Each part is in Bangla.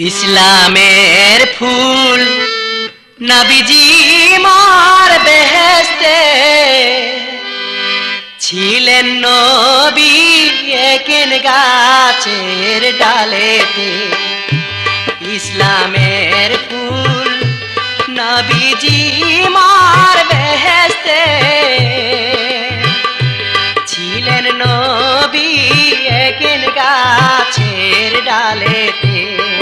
ইসলামের ফুল নবীজি মার বেহেশতে ছিলেন নবী একেন গাছের ডালেতে। ইসলামের ফুল নবীজি মার বেহেশতে ছিলেন নবী একেন গাছের ডালেতে।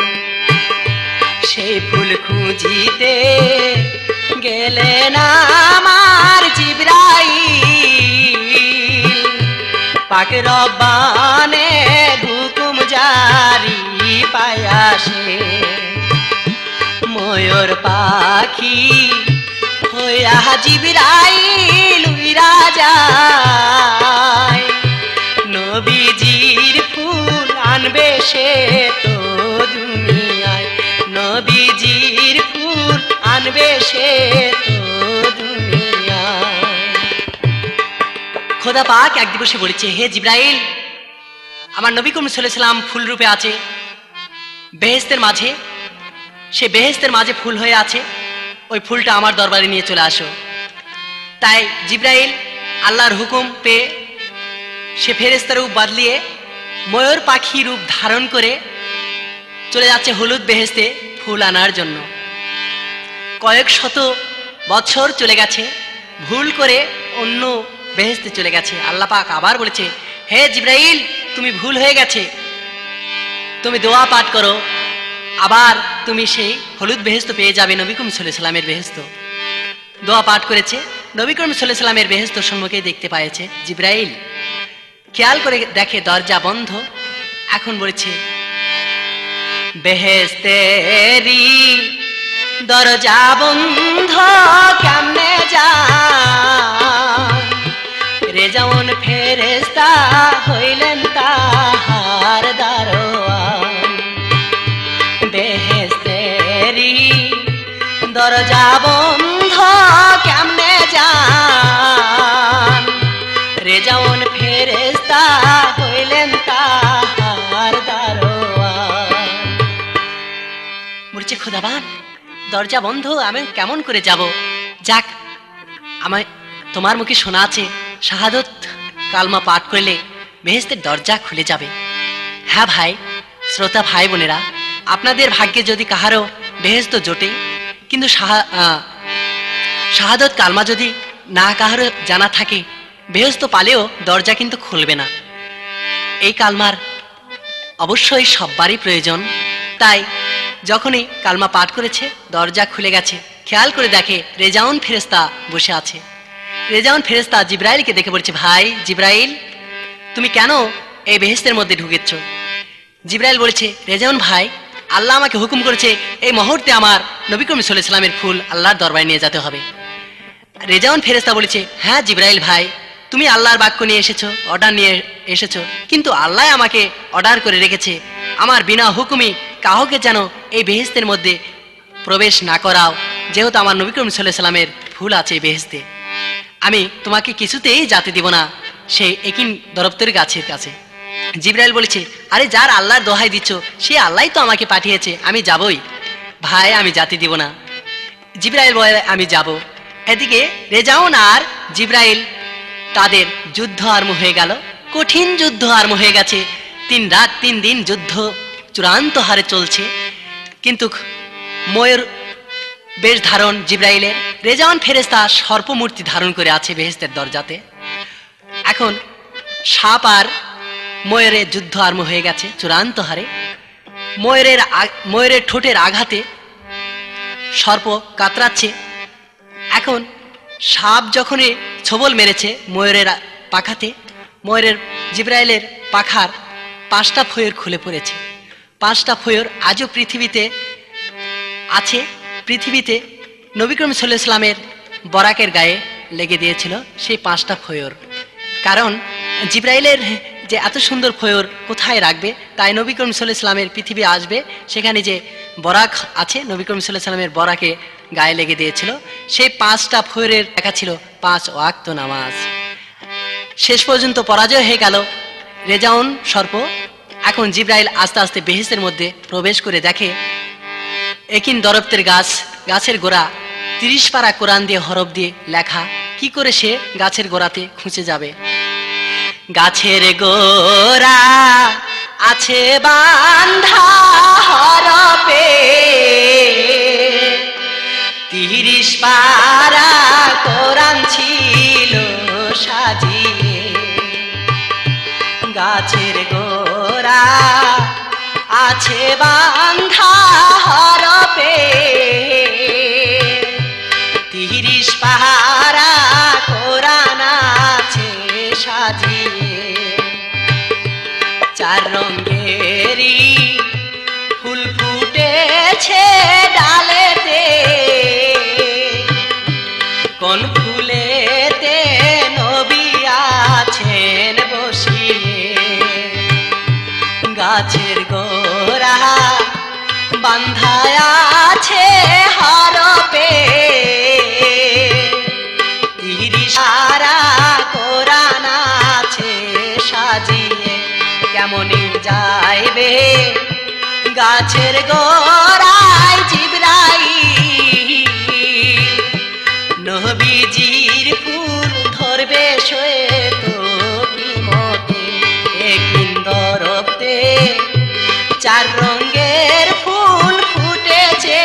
সেই ফুল খুঁজিতে গেলেন আমার জিবরাইল, পাক রব্বানে হুকুম জারি পায়া সে ময়ূর পাখি হইয়া জিবরাইল উইরা যায়। নবীজির ফুল আনবে সে তো দুনিয়ায়, নবীজির ফুল আনবে সে তো দুনিয়ায়। খোদা পাক এক দিবসে বলেছে, হে জিবরাইল, আমার নবী করিম সাল্লাল্লাহু আলাইহি ওয়াসাল্লাম ফুল রূপে আছে বেহেশতের মাঝে, সে বেহেশতের মাঝে ফুল হয়ে আছে, ওই ফুলটা আমার দরবারে নিয়ে চলে আসো। তাই জিবরাইল আল্লাহর হুকুম পেয়ে সে ফেরেশতার রূপ বদলিয়ে ময়ূর পাখি রূপ ধারণ করে চলে যাচ্ছে হলুদ বেহেশতে ফুল আনার জন্য। কয়েক শত বছর চলে গেছে, ভুল করে অন্য বেহেশতে চলে গেছে। আল্লাহ পাক আবার বলেছে, হে জিবরাইল, তুমি ভুল হয়ে গেছে, তুমি দোয়া পাঠ করো, আবার তুমি সেই হলুদ বেহেশত পেয়ে যাবে, নবী করিম সাল্লাল্লাহু আলাইহি ওয়াসাল্লামের বেহেশত। দোয়া পাঠ করেছে, নবী করিম সাল্লাল্লাহু আলাইহি ওয়াসাল্লামের বেহেশত সম্মুখে দেখতে পাইছে। জিবরাইল খেয়াল করে দেখে দরজা বন্ধ। এখন বলেছে, বেহেশতেরি দরজা বন্ধ কেমনে যান, রেজাউন ফেরেশতা হইলেন তাহার দারোয়ান। বেহেশতেরি দরজা বন্ধ কেমনে যান, রেজাউন ফেরেশতা হইলেন তাহার দারোয়ান। বলছে, খোদাবান, দরজা বন্ধ, আমি কেমন করে যাব? যাক, আমায় তোমার মুখে শোনা আছে শাহাদত কালমা পাঠ করলে বেহেশতের দরজা খুলে যাবে। হ্যাঁ ভাই, শ্রোতা ভাই বোনেরা, আপনাদের ভাগ্যে যদি কাহারও বেহেশত জোটে, কিন্তু শাহাদত কালমা যদি না কাহারও জানা থাকে, বেহেশত পালেও দরজা কিন্তু খুলবে না। এই কালমার অবশ্যই সববারই প্রয়োজন। তাই যখনই কালমা পাঠ করেছে, দরজা খুলে গেছে, খেয়াল করে দেখে রেজাউন ফেরেশতা বসে আছে। রেজাউন ফেরেশতা জিবরাইলকে দেখে বলছে, ভাই জিবরাইল, তুমি কেন এই বেহেশতের মধ্যে ঢুকেছ? জিবরাইল বলেছে, রেজাউন ভাই, আল্লাহ আমাকে হুকুম করেছে এই মুহূর্তে আমার নবী করিম সাল্লাল্লাহু আলাইহি ওয়াসাল্লামের ফুল আল্লাহর দরবারে নিয়ে যেতে হবে। রেজাউন ফেরেশতা বলেছে, হ্যাঁ জিবরাইল ভাই, তুমি আল্লাহর বাক্য নিয়ে এসেছো, অর্ডার নিয়ে এসেছো, কিন্তু আল্লাহ আমাকে অর্ডার করে রেখেছে আমার বিনা হুকুমে কাউকে যেন এই বেহেশতের মধ্যে প্রবেশ না করাও, যেহেতু আমার নবী করিম সাল্লাল্লাহু আলাইহি ওয়াসাল্লামের ফুল আছে এই বেহেশতে। আমি তোমাকে কিছুতেই যেতে দিব না সেই একিন দরপ্তরের গাছের কাছে। জিবরাইল বলেছে, আরে যার আল্লাহর দোহাই দিচ্ছ, সে আল্লাহই তো আমাকে পাঠিয়েছে, আমি যাবই। ভাই, আমি যেতে দিব না। জিবরাইল বলে, আমি যাব। এদিকে রেজাউন আর জিবরাইল তাদের যুদ্ধ আরম্ভ হয়ে গেল, কঠিন যুদ্ধ আরম্ভ হয়ে গেছে। 3 রাত 3 দিন যুদ্ধ চূড়ান্ত হারে চলছে। কিন্তু ময়ূর বেশ ধারণ জিবরাইলের, রেজাউন ফেরেশতা সর্পমূর্তি ধারণ করে আছে বেহেশতের দরজাতে। এখন সাপ আর ময়ূরের যুদ্ধ আরম্ভ হয়ে গেছে চূড়ান্ত হারে। ময়ূরের ঠোঁটের আঘাতে সর্প কাতরাচ্ছে। এখন সাপ যখনই ছোবল মেরেছে ময়ূরের পাখাতে, ময়ূরের জিবরাইলের পাখার 5টা ফয়র খুলে পড়েছে। 5টা ফয়র আজও পৃথিবীতে আছে। পৃথিবীতে নবী করিম সাল্লাল্লাহু আলাইহি ওয়াসাল্লামের বরাকের গায়ে লেগে দিয়েছিল সেই 5টা ফয়র। কারণ জিবরাইলের যে এত সুন্দর ফয়র কোথায় রাখবে, তাই নবী করিম সাল্লাল্লাহু আলাইহি ওয়াসাল্লামের পৃথিবী আসবে, সেখানে যে বরাক আছে নবী করিম সাল্লাল্লাহু আলাইহি ওয়াসাল্লামের বরাকে গায়ে লেগে দিয়েছিল। সেই 5টা ফয়রের লেখা ছিল 5 ওয়াক্ত নামাজ। শেষ পর্যন্ত পরাজয় হয়ে গেল রেজাউন সর্প। এখন জিবরাইল আস্তে আস্তে বেহেশতের মধ্যে প্রবেশ করে দেখে একিন দরপ্তের গাছ, গাছের গোড়া 30 পারা কোরআন দিয়ে হরফ দিয়ে লেখা, কি করে সে গাছের গোড়াতে খুঁজে যাবে? গাছের গোড়া আছে বান্ধা হরফে 30 পারা কোরআন ছিল সাজিয়ে। গাছের গোড়া আছে বান্ধা হরফে 30 পারা কোরআন আছে সাজিয়ে। 4 রঙেরই ফুল ফুটেছে ডালেতে, কোন ফুলেতে নবী আছেন বসিয়ে। গাছের গোড়া বান্ধায় আছে হরফে 30 পারা কোরআন আছে সাজিয়ে। কেমনে যাইবে গাছের গোড়ায় জিবরাইল, নবীজির ফুল ধরবে শ্বেত কিমতে। একিন দরপ্তে 4 রঙের ফুল ফুটেছে,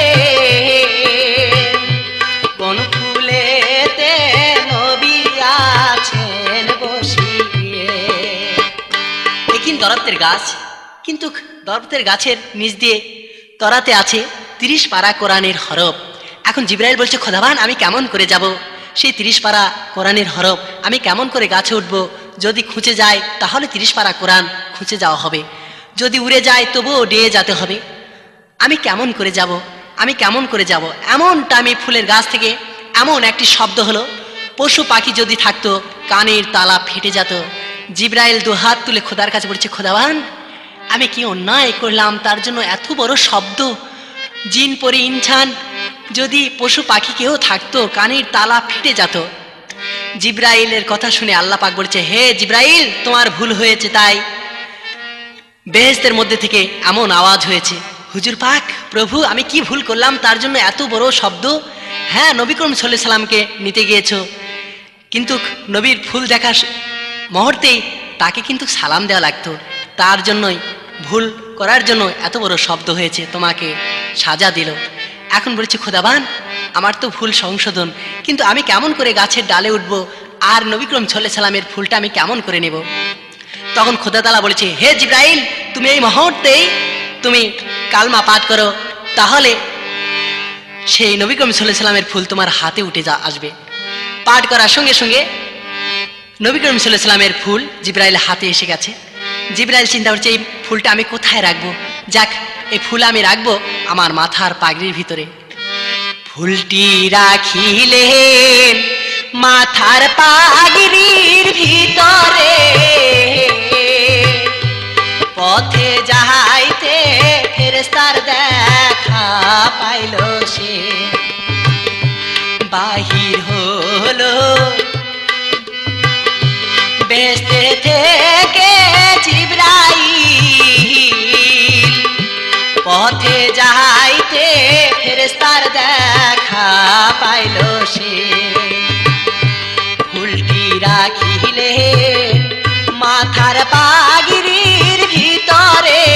কোন ফুলেতে নবী আছেন বসিয়ে। একিন দরপ্তের গাছ, কিন্তু দরপ্তের গাছের নিচ দিয়ে তরাতে আছে 30 পারা কোরআনের হরফ। এখন জিবরাইল বলছে, খোদাবান আমি কেমন করে যাব সেই 30 পারা কোরআনের হরফ? আমি কেমন করে গাছে উঠবো? যদি খুঁজে যায় তাহলে 30 পারা কোরআন খুঁজে যাওয়া হবে, যদি উড়ে যায় তবুও ডেয়ে যেতে হবে। আমি কেমন করে যাব? আমি কেমন করে যাব? এমনটা আমি ফুলের গাছ থেকে এমন একটি শব্দ হলো, পশু পাখি যদি থাকতো কানের তালা ফেটে যেত। জিবরাইল 2 হাত তুলে খোদার কাছে বলছে, খোদাবান আমি কি অন্যায় করলাম তার জন্য এত বড় শব্দ? জিন পরি ইনসান যদি পশু পাখি কেউ থাকতো কানের তালা ফেটে যেত। জিবরাইলের কথা শুনে আল্লাহ পাক বলছে, হে জিবরাইল তোমার ভুল হয়েছে, তাই বেহেশতের মধ্যে থেকে এমন আওয়াজ হয়েছে। হুজুর পাক, প্রভু আমি কি ভুল করলাম তার জন্য এত বড় শব্দ? হ্যাঁ, নবী করিম সাল্লাল্লাহু আলাইহি সাল্লামকে নিতে গিয়েছো, কিন্তু নবীর ফুল দেখার মুহূর্তেই তাকে কিন্তু সালাম দেওয়া লাগতো, তার জন্যই ভুল করার জন্য এত বড় শব্দ হয়েছে, তোমাকে সাজা দিল। এখন বলছি, খোদাবান আমার তো ভুল সংশোধন, কিন্তু আমি কেমন করে গাছের ডালে উঠবো আর নবী করিম সাল্লাল্লাহু আলাইহি সাল্লামের ফুলটা আমি কেমন করে নেব? তখন খোদা তাআলা বলেছে, হে জিবরাইল তুমি এই মুহূর্তেই তুমি কালমা পাঠ করো, তাহলে সেই নবী করিম সাল্লাল্লাহু আলাইহি সাল্লামের ফুল তোমার হাতে উঠে আসবে। পাঠ করার সঙ্গে সঙ্গে নবী করিম সাল্লাল্লাহু আলাইহি সাল্লামের ফুল জিবরাইল হাতে এসে গেছে। জিবরাইল চিন্তা করছে, এই ফুলটা আমি কোথায় রাখবো? যাক, এই ফুল আমি রাখবো আমার মাথার পাগড়ির ভিতরে। ফুলটি রাখিলেন মাথার পাগড়ির ভিতরে, পথে যাইতে ফেরেশতার দেখা পাইল সে। বাহির হলো বেহেশতে থেকে জিবরাইল, পথে যাইতে ফেরেশতার দেখা পাইল সে। ফুলটি রাখিলে মাথার পাগড়ির ভিতরে,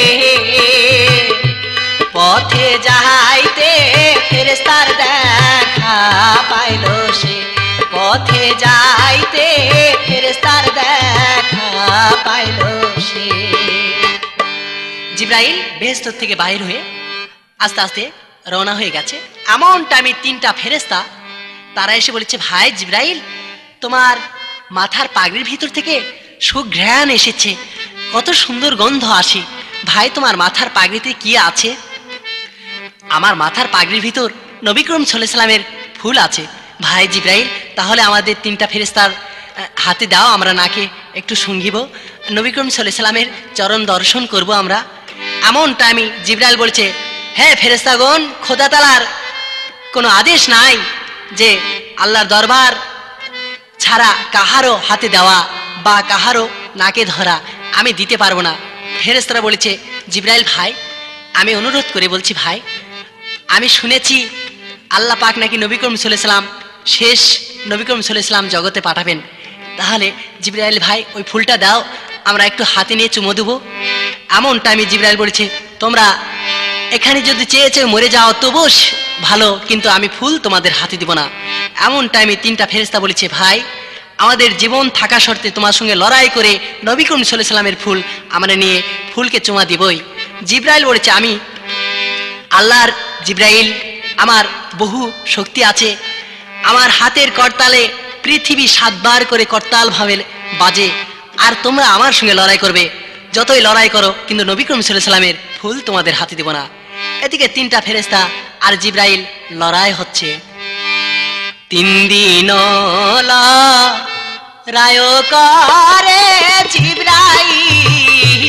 পথে যাইতে ফেরেশতার দেখা পাইল সে। পথে যাইতে ফেরেশতার দেখা পাইল সে। জিবরাইল বেহেশত থেকে বাহির হয়ে আস্তে আস্তে রওনা হয়ে গেছে। এমন টাইমে 3টা ফেরেশতা তারা এসে বলেছে, ভাই জিবরাইল তোমার মাথার পাগড়ির ভিতর থেকে সুঘ্রাণ এসেছে, কত সুন্দর গন্ধ আসে। ভাই তোমার মাথার পাগড়িতে কি আছে? আমার মাথার পাগড়ির ভিতর নবী করিম সাল্লাল্লাহু আলাইহি সাল্লামের ফুল আছে। ভাই জিবরাইল তাহলে আমাদের 3টা ফেরেশতার হাতে দাও, আমরা নাকে একটু শুঙ্গিব, নবী করিম সাল্লাল্লাহু আলাইহি সাল্লামের চরণ দর্শন করব আমরা। এমন টাইমে জিবরাইল বলছে, হ্যাঁ ফেরেশতাগণ, খোদা তাআলার কোনো আদেশ নাই যে আল্লাহর দরবার ছাড়া কাহারও হাতে দেওয়া বা কাহারও নাকে ধরা, আমি দিতে পারবো না। ফেরেশতারা বলেছে, জিবরাইল ভাই আমি অনুরোধ করে বলছি, ভাই আমি শুনেছি আল্লাহ পাক নাকি নবী করিম সাল্লাল্লাহু আলাইহি ওয়াসাল্লাম শেষ নবী করিম সাল্লাল্লাহু আলাইহি ওয়াসাল্লাম জগতে পাঠাবেন, তাহলে জিবরাইল ভাই ওই ফুলটা দাও, আমরা একটু হাতে নিয়ে চুমো দেবো। এমন টাইমে জিবরাইল বলেছে, তোমরা এখানে যদি চেয়ে চেয়ে মরে যাও তবু ভালো, কিন্তু আমি ফুল তোমাদের হাতে দিব না। এমন টাইমে তিনটা ফেরেশতা বলেছে, ভাই আমাদের জীবন থাকা শর্তে তোমার সঙ্গে লড়াই করে নবী করিম সাল্লাল্লাহু আলাইহি ওয়াসাল্লামের ফুল আমরা নিয়ে ফুলকে চুমা দিবই। জিবরাইল বলেছে, আমি আল্লাহর জিবরাইল, আমার বহু শক্তি আছে, আমার হাতের করতালে পৃথিবী 7 বার করে করতাল ভাবে বাজে, আর তোমরা আমার সঙ্গে লড়াই করবে, যতই লড়াই করো কিন্তু নবী করিম সাল্লাল্লাহু আলাইহি ওয়াসাল্লামের ফুল তোমাদের হাতে দেব না। এদিকে তিনটা ফেরেশতা আর জিবরাইল লড়াই হচ্ছে। 3 দিন লড়াই করে জিবরাইল,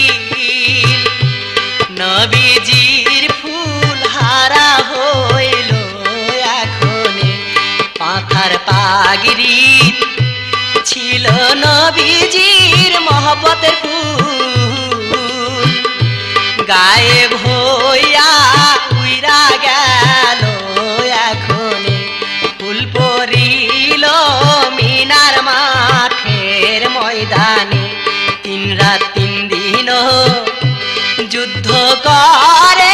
নবীজির ফুল হারা হইল এখনে, পাখার পাগড়ি ছিল নবীজির মহব্বতের ফুল, গায়েব হইয়া উইরা গেল এখনে, ফুল পরিল মিনার মাঠের ময়দানে। 3 রাত 3 দিন যুদ্ধ করে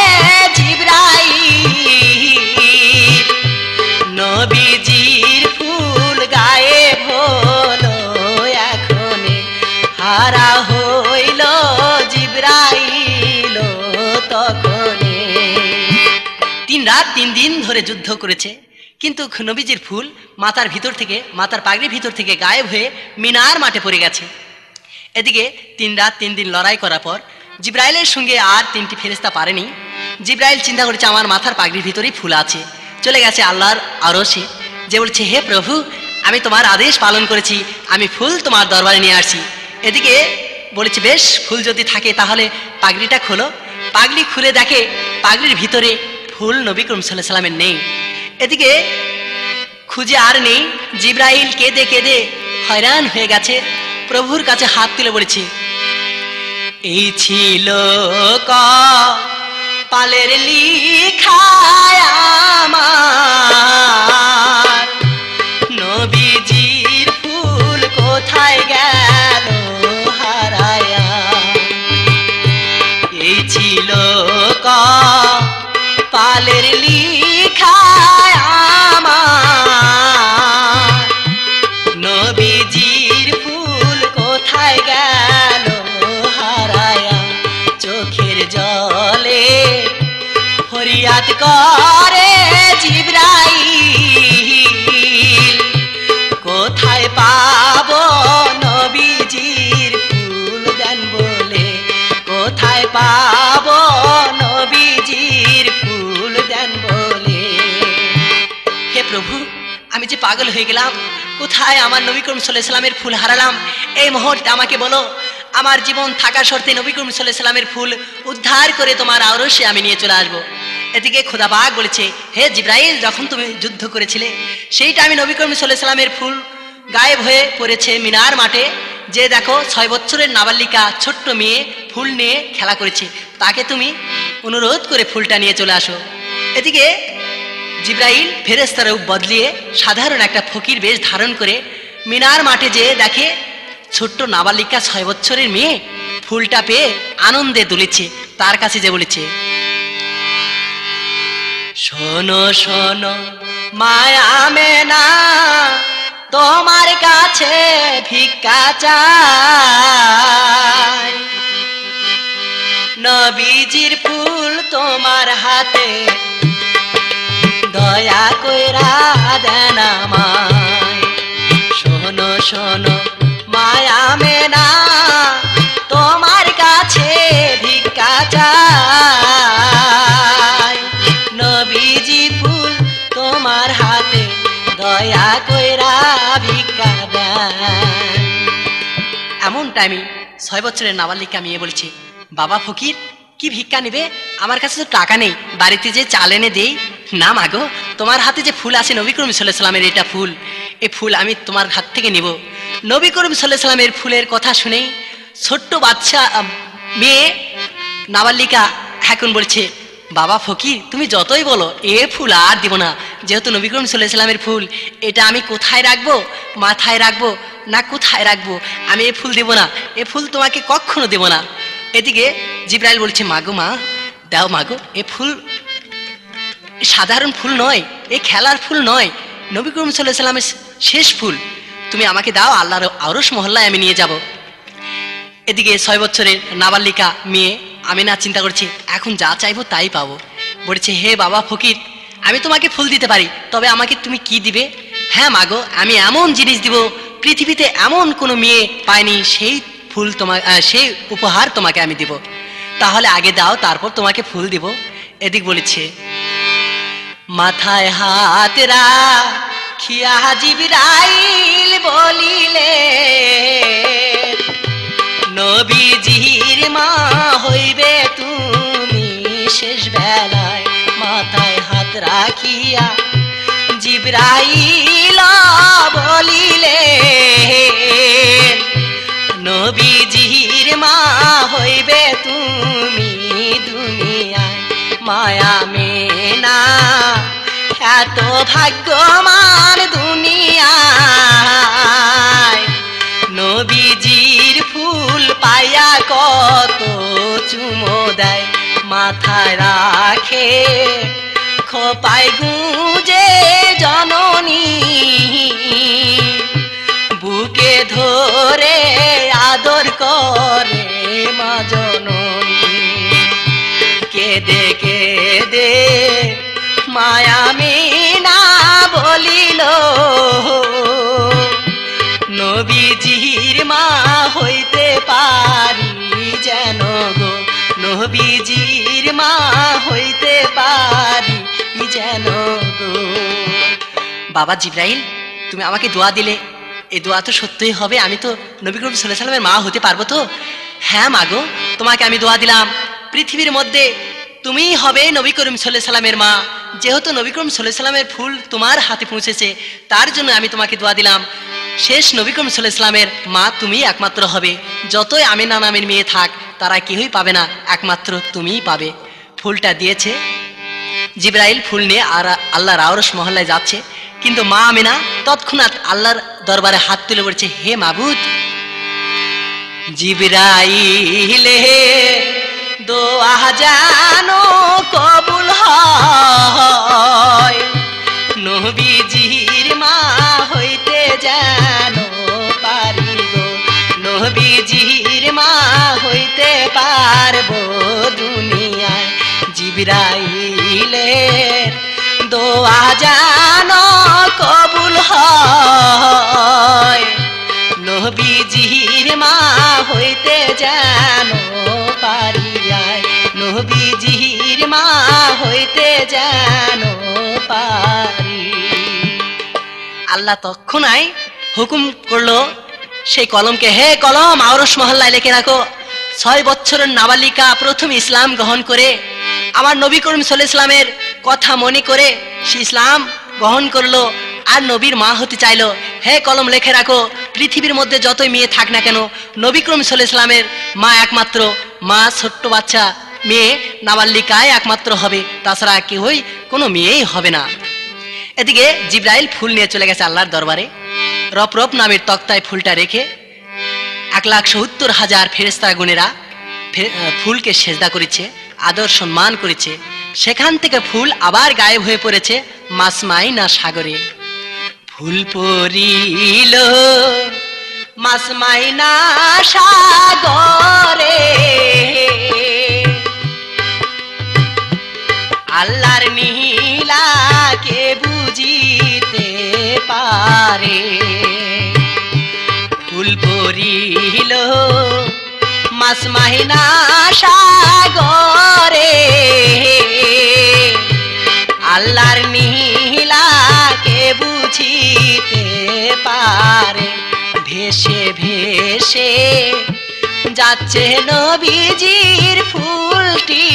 জিবরাইল, নবীজির ফুল গায়েব হলো এখনে, হারা হইল জিবরাইল তখনে। 3 রাত 3 দিন ধরে যুদ্ধ করেছে, কিন্তু নবীজির ফুল মাথার ভিতর থেকে, মাথার পাগড়ির ভিতর থেকে গায়েব হয়ে মিনার মাঠে পড়ে গেছে। এদিকে 3 রাত 3 দিন লড়াই করার পর জিবরাইলের সঙ্গে আর 3টি ফেরেশতা পারেনি। জিবরাইল চিন্তা করেছে আমার মাথার পাগড়ির ভিতরেই ফুল আছে, চলে গেছে আল্লাহর আরশে, যে বলছে, হে প্রভু আমি তোমার আদেশ পালন করেছি, আমি ফুল তোমার দরবারে নিয়ে আসছি। এদিকে বলেছে, বেশ ফুল যদি থাকে তাহলে পাগড়িটা খোলো। পাগড়ি খুলে দেখে পাগড়ির ভিতরে ফুল নবী করিম সাল্লাল্লাহু আলাইহি ওয়াসাল্লামের নেই। এদিকে খুঁজে আর নেই। জিবরাইল কেঁদে কেঁদে হয়রান হয়ে গেছে, প্রভুর কাছে হাত তুলে বলেছে, এই ছিল কপালের লিখা আমার, নবীজির ফুল কোথায় গেল হারায়া, এই ছিল কপালের লিখা আমার, নবীজির ফুল কোথায় গেল হারায়া। চোখের জলে ফরিয়াদ করে জিবরাইল, কোথায় পাবো নবীজির ফুল দেন বলে, কোথায় পাবো নবীজির ফুল দেন বলে। হে প্রভু আমি যে পাগল হয়ে গেলাম, কোথায় আমার নবী করিম সাল্লাল্লাহু আলাইহি ওয়াসাল্লামের ফুল হারালাম, এই মুহূর্তে আমাকে বলো, আমার জীবন থাকা শর্তে নবী করিম সাল্লাল্লাহু আলাইহি ওয়াসাল্লামের ফুল উদ্ধার করে তোমার আরশে আমি নিয়ে চলে আসবো। এদিকে খোদা পাক বলেছে, হে জিবরাইল যখন তুমি যুদ্ধ করেছিলে সেইটা আমি নবী করিম সাল্লাল্লাহু আলাইহি ওয়াসাল্লামের ফুল গায়েব হয়ে পড়েছে মিনার মাঠে, যে দেখো 6 বছরের নাবালিকা ছোট্ট মেয়ে ফুল নিয়ে খেলা করেছে, তাকে তুমি অনুরোধ করে ফুলটা নিয়ে চলে আসো। এদিকে জিবরাইল ফেরেশতার রূপ বদলিয়ে সাধারণ একটা ফকির বেশ ধারণ করে মিনার মাঠে যেয়ে দেখে ছোট্ট নাবালিকা 6 বছরের মেয়ে ফুলটা পেয়ে আনন্দে দুলেছে। তার কাছে যে বলেছে, শোনো শোনো মায়া মেনা, তোমার কাছে ভিক্ষা চাই, নবীজির ফুল তোমার হাতে দয়া কইরা দেন আমায়। শোনো শোনো মায়া মেনা, তোমার কাছে ভিক্ষা চাই, নবীজি ফুল তোমার হাতে দয়া কইরা ভিক্ষা দেন। এমন টাইমে 6 বছরের নাবালিকা মেয়ে বলছে, বাবা ফকির কি ভিক্ষা নেবে, আমার কাছে তো টাকা নেই, বাড়িতে যে চাল এনে দেই। না মাগো, তোমার হাতে যে ফুল আছে নবী করিম সাল্লাল্লাহু আলাইহি ওয়াসাল্লামের, এটা ফুল, এই ফুল আমি তোমার হাত থেকে নিব। নবী করিম সাল্লাল্লাহু আলাইহি ওয়াসাল্লামের ফুলের কথা শুনেই ছোট্ট বাচ্চা মেয়ে নাবালিকা এখন বলছে, বাবা ফকির, তুমি যতই বলো এ ফুল আর দিব না, যেহেতু নবী করিম সাল্লাল্লাহু আলাইহি ওয়াসাল্লামের ফুল, এটা আমি কোথায় রাখবো, মাথায় রাখবো না কোথায় রাখবো, আমি এ ফুল দেব না, এ ফুল তোমাকে কখনো দেব না। এদিকে জিবরাইল বলছে, মাগো মা, দাও মাগো, এ ফুল সাধারণ ফুল নয়, এ খেলার ফুল নয়, নবী করিম সাল্লাল্লাহু আলাইহি ওয়াসাল্লামের শেষ ফুল, তুমি আমাকে দাও, আল্লাহর আরশ মহল্লায় আমি নিয়ে যাব। এদিকে 6 বছরের নাবালিকা মেয়ে আমিনা চিন্তা করছে, এখন যা চাইবো তাই পাবো। বলছে, হে বাবা ফকির, আমি তোমাকে ফুল দিতে পারি, তবে আমাকে তুমি কি দিবে? হ্যাঁ মাগো, আমি এমন জিনিস দিব, পৃথিবীতে এমন কোনো মেয়ে পায়নি, সেই ফুল সেই উপহার তোমাকে আমি দিব। তাহলে আগে দাও, তারপর তোমাকে ফুল দিব। এদিক বলেছে, মাথায় হাত রাখিয়া জিবরাইল বলিলে, নবীজির মা হইবে তুমি শেষ বেলায়। মাথায় হাত রাখিয়া জিবরাইল বলিলে, নবীজির মা হইবে তুমি দুনিয়ায়। মায়া মেনা এত ভাগ্যমান দুনিয়ায়, নবীজির ফুল পায়া কত চুমো দেয়। মাথায় রাখে খোপায় গুঁজে জননী, বুকে ধরে আদর করে মা জননী। কেঁদে কেঁদে মায়া মিনা বলিল, নবীজির মা হইতে পারি যেন গো, নবীজির মা হইতে পারি যেন গো। বাবা জিবরাইল, তুমি আমাকে দোয়া দিলে, এই দোয়া তো সত্যই হবে, আমি তো নবী করিম সাল্লাল্লাহু আলাইহি ওয়াসাল্লামের মা হতে পারবো তো? হ্যাঁ মাগো, তোমাকে আমি দোয়া দিলাম, পৃথিবীর মধ্যে তুমিই হবে নবী করিম সাল্লাল্লাহু আলাইহি ওয়াসাল্লামের মা। যেহেতু নবী করিম সাল্লাল্লাহু আলাইহি ওয়াসাল্লামের ফুল তোমার হাতে পৌঁছেছে, তার জন্য আমি তোমাকে দোয়া দিলাম, শেষ নবী করিম সাল্লাল্লাহু আলাইহি ওয়াসাল্লামের মা তুমি একমাত্র হবে। যতই আমিনা নামের মেয়ে থাক, তারা কেউই পাবে না, একমাত্র তুমিই পাবে। ফুলটা দিয়েছে জিবরাইল, ফুল নিয়ে আর আল্লাহর আরশ মহল্লায় যাচ্ছে, কিন্তু মা আমিনা তৎক্ষণাৎ আল্লাহর দরবারে হাত তুলে বলছে, হে মাবুদ, জিবরাইলে দোয়া জানো কবুল হয়, নবীজির মা হইতে জানো পারি গো, নবীজির মা হইতে পারবো দুনিয়ায়। জিবরাইলের দোয়া জানো কবুল হয়, নবীজির মা হইতে জানো পারি, নবীজির মা হইতে জানো পারি। আল্লাহ তৎক্ষণাৎ হুকুম করলো সেই কলমকে, হে কলম, আরশ মহল্লায় লিখে রাখো। 6 বছরের নাবালিকা প্রথম ইসলাম গ্রহণ করে, আমার নবী করিম সাল্লাল্লাহু আলাইহি ওয়াসাল্লামের কথা মনে করে সে ইসলাম গ্রহণ করলো আর নবীর মা হতে চাইলো। হে কলম, লিখে রাখো, পৃথিবীর মধ্যে যতই মেয়ে থাক না কেন, নবী করিম সাল্লাল্লাহু আলাইহি ওয়াসাল্লামের মা একমাত্র মা, ছোট্ট বাচ্চা মেয়ে নাবালিকায় একমাত্র হবে, তাছাড়া কেউই কোনো মেয়েই হবে না। এদিকে জিবরাইল ফুল নিয়ে চলে গেছে আল্লাহর দরবারে। রপ রপ নামের তক্তায় ফুলটা রেখে 1,70,000 ফেরেশতা গুণেরা ফুলকে সেজদা করেছে, আদর সম্মান করেছে। সেখান থেকে ফুল আবার গায়েব হয়ে পড়েছে মাসমাইনা সাগরে। ফুল পড়িল মাসমাইনা সাগরে, আল্লাহর নীলাকে বুঝিতে পারে। ফুল পড়িল মাসমাইনা সাগরে, আল্লাহর নীলাকে বুঝিতে পারে। ভেসে ভেসে যাচ্ছে নবীজির ফুলটি,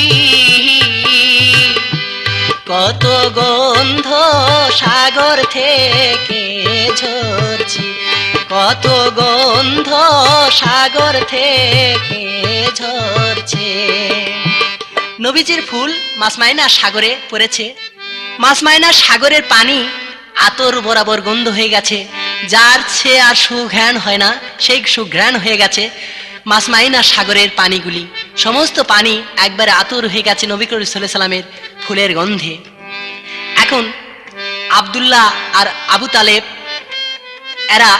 কত গন্ধ সাগর থেকে ঝরছি, কত গন্ধ সাগর থেকে ঝরছে। নবীজির ফুল মাসমাইনা সাগরে পড়েছে। মাসমাইনা সাগরের পানি আতর বরাবর গন্ধ হয়ে গেছে, যার সে আর সুঘ্রাণ হয় না সেই সুঘ্রাণ হয়ে গেছে মাসমাইনা সাগরের পানিগুলি। সমস্ত পানি একবারে আতর হয়ে গেছে নবী করিম সাল্লাল্লাহু আলাইহি সাল্লামের ফুলের গন্ধে। এখন আব্দুল্লাহ আর আবু তালেব এরা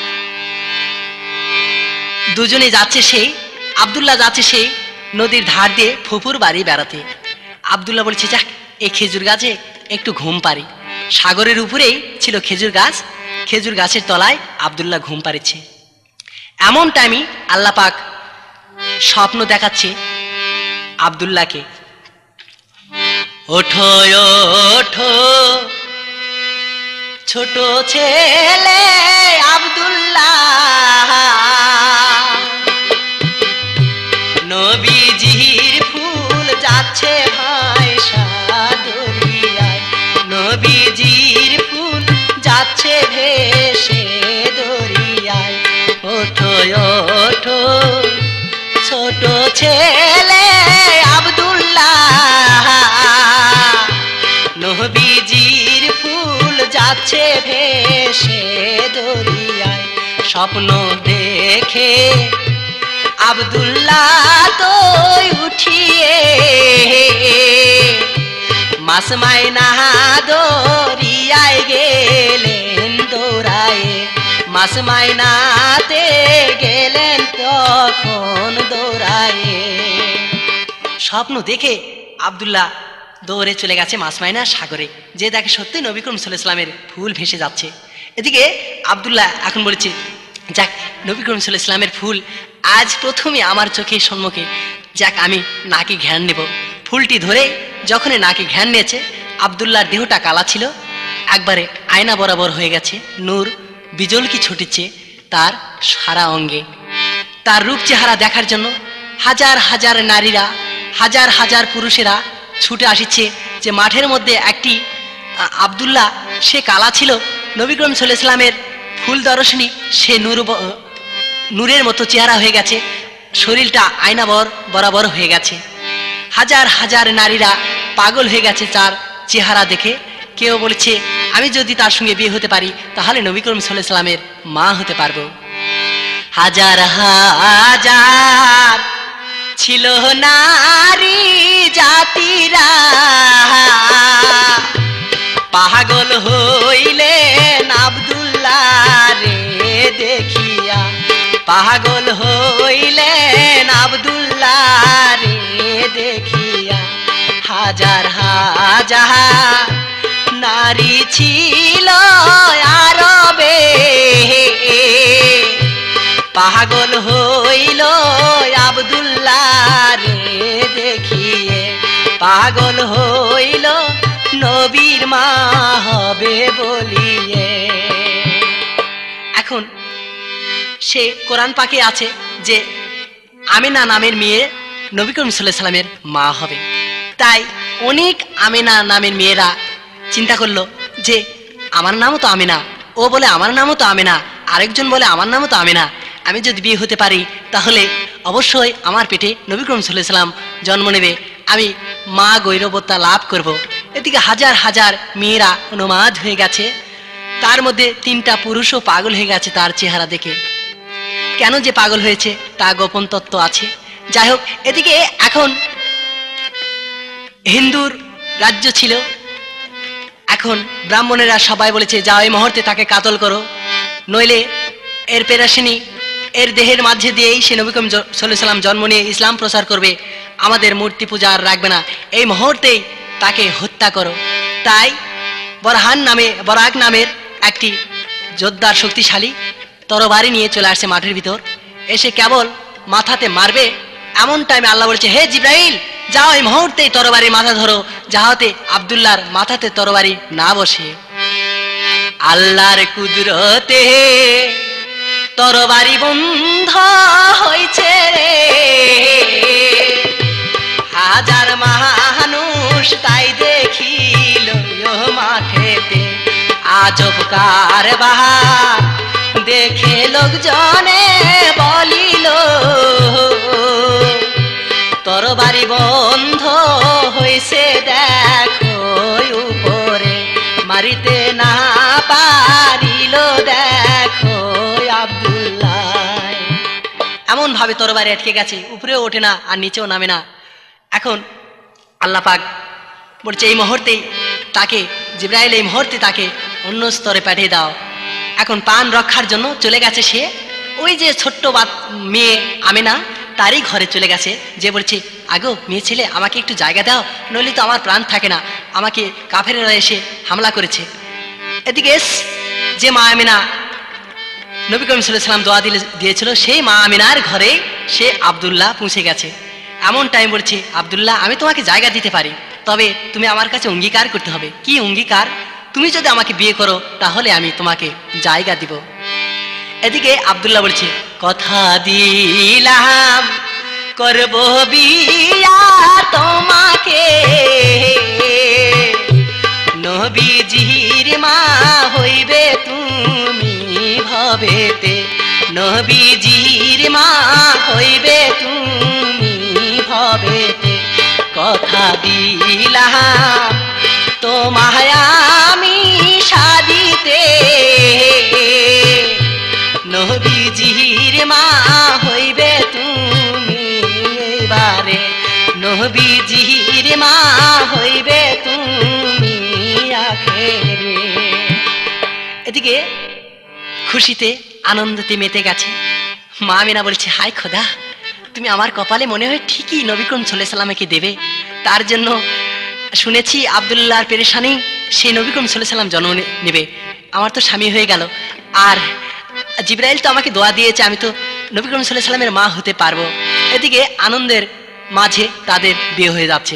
দুজনে যাচ্ছে, সেই আব্দুল্লাহ যাচ্ছে সেই নদীর ধার দিয়ে ফুপুর বাড়ি বেড়াতে। আব্দুল্লাহ বলছে, যাক এই খেজুর গাছে একটু ঘুম পারি। সাগরের উপরেই ছিল খেজুর গাছ, খেজুর গাছের তলায় আব্দুল্লাহ ঘুম পাড়িচ্ছে। এমন টাইমে আল্লাহ পাক স্বপ্ন দেখাচ্ছে আব্দুল্লাহকে, ওঠো ওঠো ছোট ছেলে আব্দুল্লাহ, নবীজির ফুল যাচ্ছে ভাইসা দরিয়ায়, নবীজির ফুল যাচ্ছে ভেসে দরিয়ায়। ওঠো ওঠো ছোট ছেলে আব্দুল্লাহ, নবীজির ফুল যাচ্ছে ভেসে দরিয়ায়। স্বপ্ন দেখে আব্দুল্লাহ তো উঠিয়ে মাসমাইনা দরিয়ায় গেলেন দৌড়ায়ে, মাসমাইনাতে গেলেন তখন দৌড়ায়ে। স্বপ্ন দেখে আব্দুল্লাহ দৌড়ে চলে গেছে মাসমাইনা সাগরে, যে দেখে সত্যি নবী করিম সাল্লাল্লাহু আলাইহি সাল্লামের ফুল ভেসে যাচ্ছে। এদিকে আব্দুল্লাহ এখন বলেছে, যাক নবী করিম সাল্লাল্লাহু আলাইহি সাল্লামের ফুল আজ প্রথমে আমার চোখের সম্মুখে, যাক আমি নাকে ঘ্রাণ নেব। ফুলটি ধরে যখন নাকে ঘ্রাণ নিয়েছে, আব্দুল্লাহর দেহটা কালা ছিল, একবারে আয়না বরাবর হয়ে গেছে, নূর বিজলকি ছুটিচ্ছে তার সারা অঙ্গে। তার রূপ চেহারা দেখার জন্য হাজার হাজার নারীরা, হাজার হাজার পুরুষেরা ছুটে আসছে, যে মাঠের মধ্যে একটি আব্দুল্লাহ সে কালা ছিল, নবী করিম সাল্লাল্লাহু আলাইহি সাল্লামের ফুল দর্শনী সে নূরের মতো চেহারা হয়ে গেছে, শরীরটা আয়না বরাবর হয়ে গেছে। হাজার হাজার নারীরা পাগল হয়ে গেছে তার চেহারা দেখে। কেউ বলছে, আমি যদি তার সঙ্গে বিয়ে হতে পারি তাহলে নবী করিম সাল্লাল্লাহু আলাইহি সাল্লামের মা হতে পারবো। হাজার হাজার ছিল নারী জাতিরা, পাগল হইলেন আব্দুল্লাহ রে দেখিয়া, পাগল হইলেন আব্দুল্লাহ রে দেখিয়া। হাজার হাজার নারী ছিল আরবে, পাগল হইল আব্দুল্লাহ রে দেখিয়ে, পাগল হইল নবীর মা হবে বলিয়ে। এখন সে কোরআন পাকে আছে যে আমিনা নামের মেয়ে নবী করিম সাল্লাল্লাহু আলাইহি সাল্লামের মা হবে। তাই অনেক আমিনা নামের মেয়েরা চিন্তা করলো যে আমার নামও তো আমিনা, ও বলে আমার নামও তো আমিনা, আরেকজন বলে আমার নামও তো আমিনা, আমি যদি বিয়ে হতে পারি তাহলে অবশ্যই আমার পেটে নবী করিম সাল্লাল্লাহু আলাইহি সাল্লাম জন্ম নেবে, আমি মা গৈরবতা লাভ করব। এদিকে হাজার হাজার মেয়েরা উন্মাদ হয়ে গেছে, তার মধ্যে 3টা পুরুষও পাগল হয়ে গেছে তার চেহারা দেখে। কেন যে পাগল হয়েছে তা গোপন তত্ত্ব আছে। যাই হোক, এদিকে এখন হিন্দুর রাজ্য ছিল, এখন ব্রাহ্মণেরা সবাই বলেছে যাও এই মুহূর্তে তাকে কাতল করো, নইলে এর পেরাশিনী এর দেহের মাঝে দিয়েই সে নবী করিম সাল্লাল্লাহু আলাইহি সাল্লাম জন্ম নিয়ে ইসলাম প্রচার করবে, আমাদের মূর্তি পূজা আর রাখবে না, এই মুহূর্তেই তাকে হত্যা করো। তাই বরাক নামের একটি যোদ্ধার শক্তিশালী তরবারি নিয়ে চলে আসছে মাঠের ভিতর, এসে কেবল মাথাতে মারবে, এমন টাইমে আল্লাহ বলছে, হে জিব্রাইল যাও এই মুহূর্তেই তরবারির মাথা ধরো, যাহাতে আব্দুল্লাহর মাথাতে তরবারি না বসে। আল্লাহর কুদরতে তরবারি বন্ধ হয়েছে রে, হাজার মানুষ তাই দেখিল মাঠেতে, আজব কারবার দেখে লোকজনে বলিল, তরবারি বন্ধ হয়েছে দেখো উপরে, মারিতে না পারিল দেখো আব্দুল্লাহ। এমন ভাবে তরবারি আটকে গেছে, উপরেও ওঠে না আর নিচেও নামে না। এখন আল্লাহ পাক বলছে এই মুহূর্তেই তাকে, জিবরাইল এই মুহূর্তে তাকে অন্য স্তরে পাঠিয়ে দাও। এখন প্রাণ রক্ষার জন্য চলে গেছে সে ওই যে ছোট্ট মেয়ে আমেনা তারই ঘরে চলে গেছে, যে বলছে আগো মেয়ে ছেলে আমাকে একটু জায়গা দাও, নইলে তো আমার প্রাণ থাকে না, আমাকে কাফেরেরা এসে হামলা করেছে। এদিকে যে মা আমেনা নবী করিম সাল্লাল্লাহু আলাইহি ওয়াসাল্লাম দোয়া দিয়েছিল, সেই মা আমেনার ঘরে সে আব্দুল্লাহ পৌঁছে গেছে। এমন টাইম বলছে আব্দুল্লাহ আমি তোমাকে জায়গা দিতে পারি, তবে তুমি আমার কাছে অঙ্গীকার করতে হবে। কি অঙ্গীকার? তুমি যদি আমাকে বিয়ে করো তাহলে আমি তোমাকে জায়গা দিব। এদিকে আব্দুল্লাহ বলছে কথা দিলাম করব বিয়া তোমাকে, নবীজির মা হইবে তুমি ভবেতে, নবীজির মা হইবে তুমি ভবেতে। কথা দিলাম তোমায় আমি সাদিতে, নবীজির মা হইবে তুমি এবারে, নবীজির মা হইবে তুমি আখেরে। এদিকে খুশিতে আনন্দতে মেতে গেছে। মা আমিনা বলছে হায় খোদা, তুমি আমার কপালে মনে হয় ঠিকই নবী করিম সাল্লাল্লাহু আলাইহি ওয়াসাল্লামকে দেবে। তার জন্য শুনেছি আব্দুল্লাহর পেরেশানি সেই নবী করিম সাল্লাল্লাহু আলাইহি ওয়াসাল্লাম জন্ম নেবে। আমার তো স্বামী হয়ে গেল, আর জিবরাইল তো আমাকে দোয়া দিয়েছে, আমি তো নবী করিম সাল্লাল্লাহু আলাইহি ওয়াসাল্লামের মা হতে পারবো। এদিকে আনন্দের মাঝে তাদের বিয়ে হয়ে যাচ্ছে।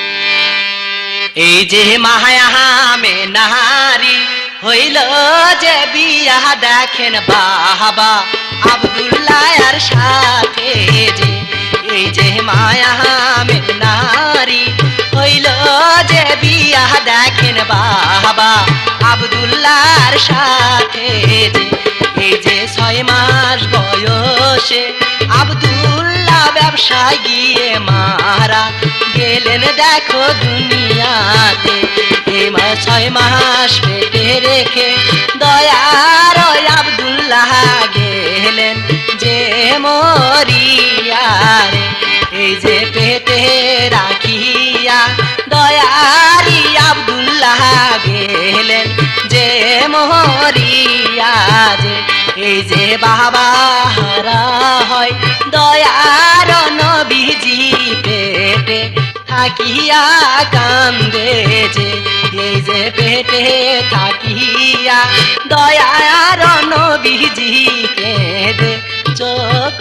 এই যে মাহায়ামে নারী হইল যে বিয়া দেখেন বাবা আব্দুল্লাহর সাথে, যে এই যে মায়ামে নারী হইল যে বিয়া দেখেন বাবা আব্দুল্লাহর সাথে, যে এই যে 6 মাস বয়সে আব্দুল্লাহ ব্যবসায় গিয়ে মারা গেলেন দেখো দুনিয়াতে। এই 6 মাস পেটে রেখে দয়ার আব্দুল্লাহ গেলেন যে মরিয়া রে, এই যে পেটে রাখিয়া দয়ারি আব্দুল্লাহ গেলেন যে মরিয়া যে, এই যে বাবা হারা হয় দয়ার নবীজি পেটে থাকিয়া কান্দে, যে এই যে পেটে থাকিয়া দয়ার নবীজি কেঁদে চোখ।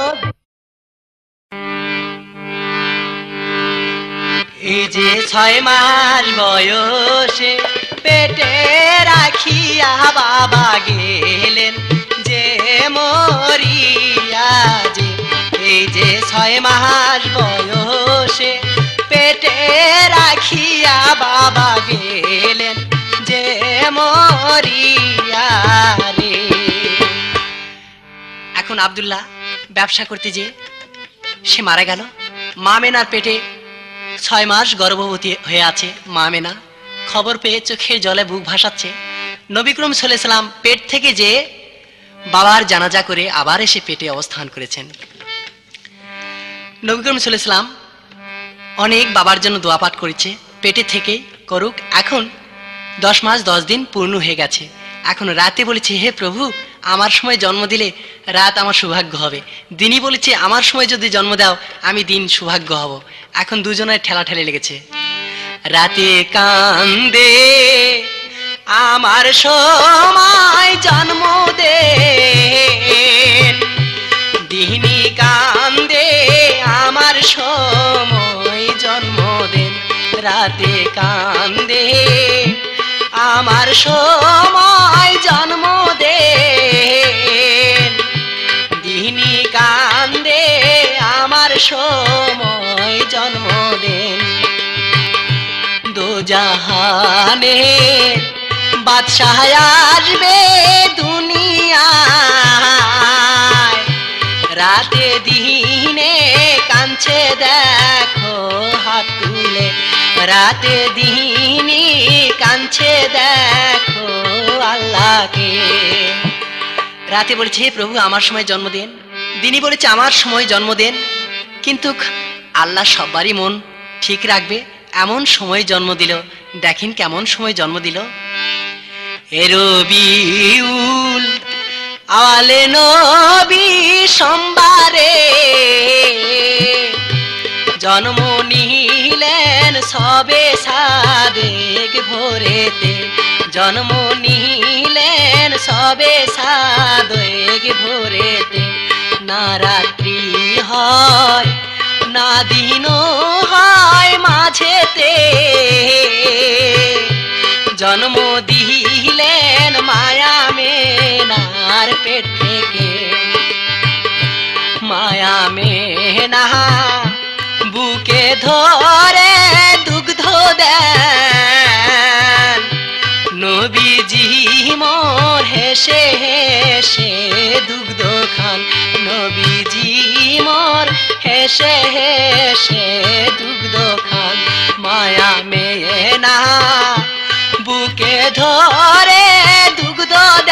এই যে 6 মাস বয়সে পেটে রাখিয়া বাবা গেলেন যে মরিয়া, যে এই যে 6 মাস বয়সে পেটে রাখিয়া বাবা গেলেন যে মরিয়া রে। এখন আব্দুল্লাহ ব্যবসা করতে যে সে মারা গেল। মা আমেনার পেটে 6 মাস গর্ভবতী হয়ে আছে মা আমেনা, খবর পেয়ে চোখের জলে বুক ভাসাচ্ছে। নবী করিম সাল্লাল্লাহু আলাইহি ওয়াসাল্লাম পেট থেকে যে বাবার জানাজা করে আবার এসে পেটে অবস্থান করেছেন। নবী করিম সাল্লাল্লাহু আলাইহি ওয়াসাল্লাম অনেক বাবার জন্য দোয়া পাঠ করেছে, পেটে থেকে করুক। এখন 10 মাস 10 দিন পূর্ণ হয়ে গেছে। এখন রাতে বলেছে হে প্রভু আমার সময় জন্ম দিলে রাত আমার সৌভাগ্য হবে, দিনই বলেছে আমার সময় যদি জন্ম দাও আমি দিন সৌভাগ্য হব। এখন দুজনের ঠেলাঠেলি লেগেছে। রাতে কান্দে আমার সময় জন্ম দে, দিনই কান্দে আমার সময় জন্ম দেন, রাতে কান্দে আমার সময় জন্ম দেন, দিনই কান্দে আমার সময় জন্ম দেন। দোজাহানে বাদশাহ আসবে দুনিয়ায়, রাতে দিনে কাঁদছে দেখো হাত তুলে, রাতে দিনে কাঁদছে দেখো আল্লাহকে। রাতে বলেছে হে প্রভু আমার সময় জন্ম দেন, দিনই বলেছে আমার সময় জন্ম দেন, কিন্তু আল্লাহ সবারই মন ঠিক রাখবে এমন সময় জন্ম দিল। দেখেন কেমন সময় জন্ম দিল। রবিউল আওয়ালে নবী সোমবারে জন্ম নিলেন সবে সাদেক ভোরেতে, জন্ম নিলেন সবে সাদেক ভোরেতে। না রাত্রি হয় না দিন হয় মাঝেতে, জন্ম দিলেন মায়া মেনার পেট থেকে। মায়া মেনা বুকে ধরে দুগ্ধ দেন, নবীজি মোর হেসে হেসে দুগ্ধ খান, নবীজি মোর হেসে হেসে দুগ্ধ খান। মায়া মেনা বুকে ধরে দুগ্ধ